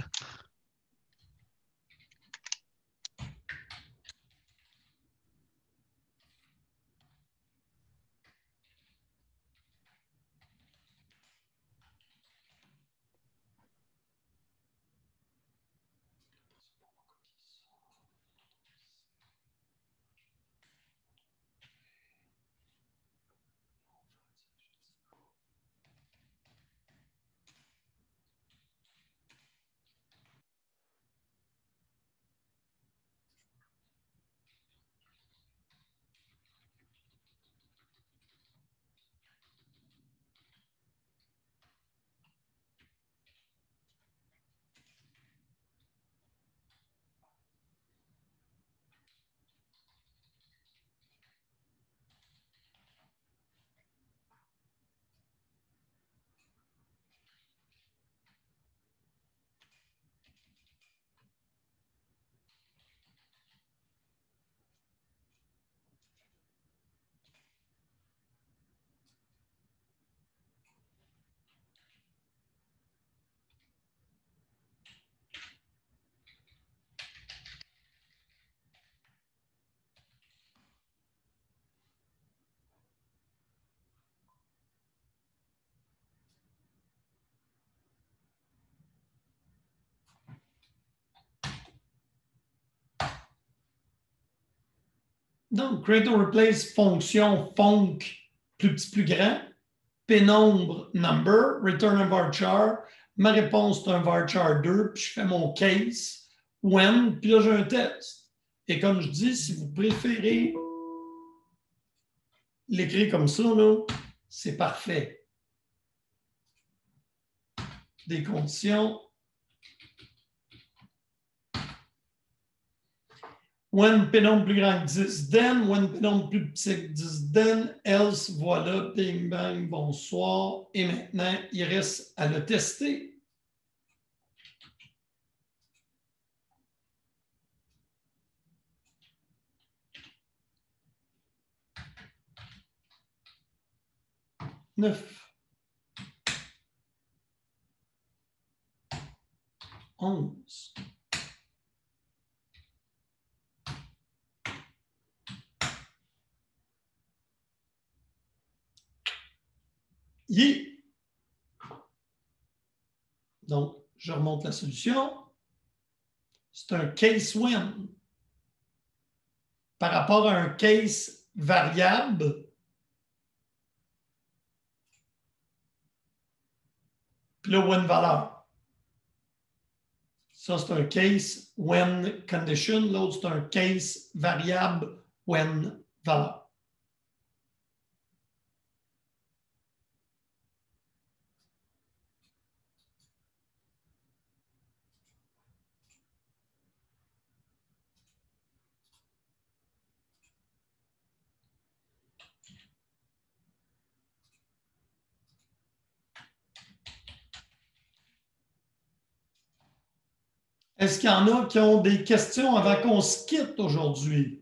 Donc, create or replace fonction func plus petit, plus grand, pénombre number, return un varchar. Ma réponse, c'est un varchar deux, puis je fais mon case, when, puis là, j'ai un test. Et comme je dis, si vous préférez l'écrire comme ça, là, c'est parfait. Des conditions. When pénombre plus grand que dix, then. When pénombre plus petit que dix, then. Else, voilà, bing, bang, bonsoir. Et maintenant, il reste à le tester. Neuf. Onze. Yeah. Donc, je remonte la solution. C'est un case when. Par rapport à un case variable, puis là, when valeur. Ça, c'est un case when condition. L'autre, c'est un case variable when valeur. Est-ce qu'il y en a qui ont des questions avant qu'on se quitte aujourd'hui?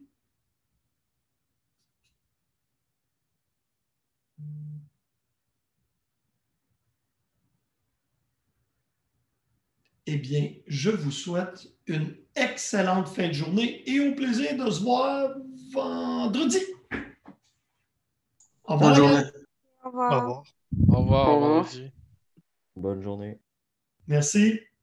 Eh bien, je vous souhaite une excellente fin de journée et au plaisir de se voir vendredi. Au revoir. Bonne journée. Au Au revoir. revoir. Au revoir, Au à revoir. vendredi. Bonne journée. Merci.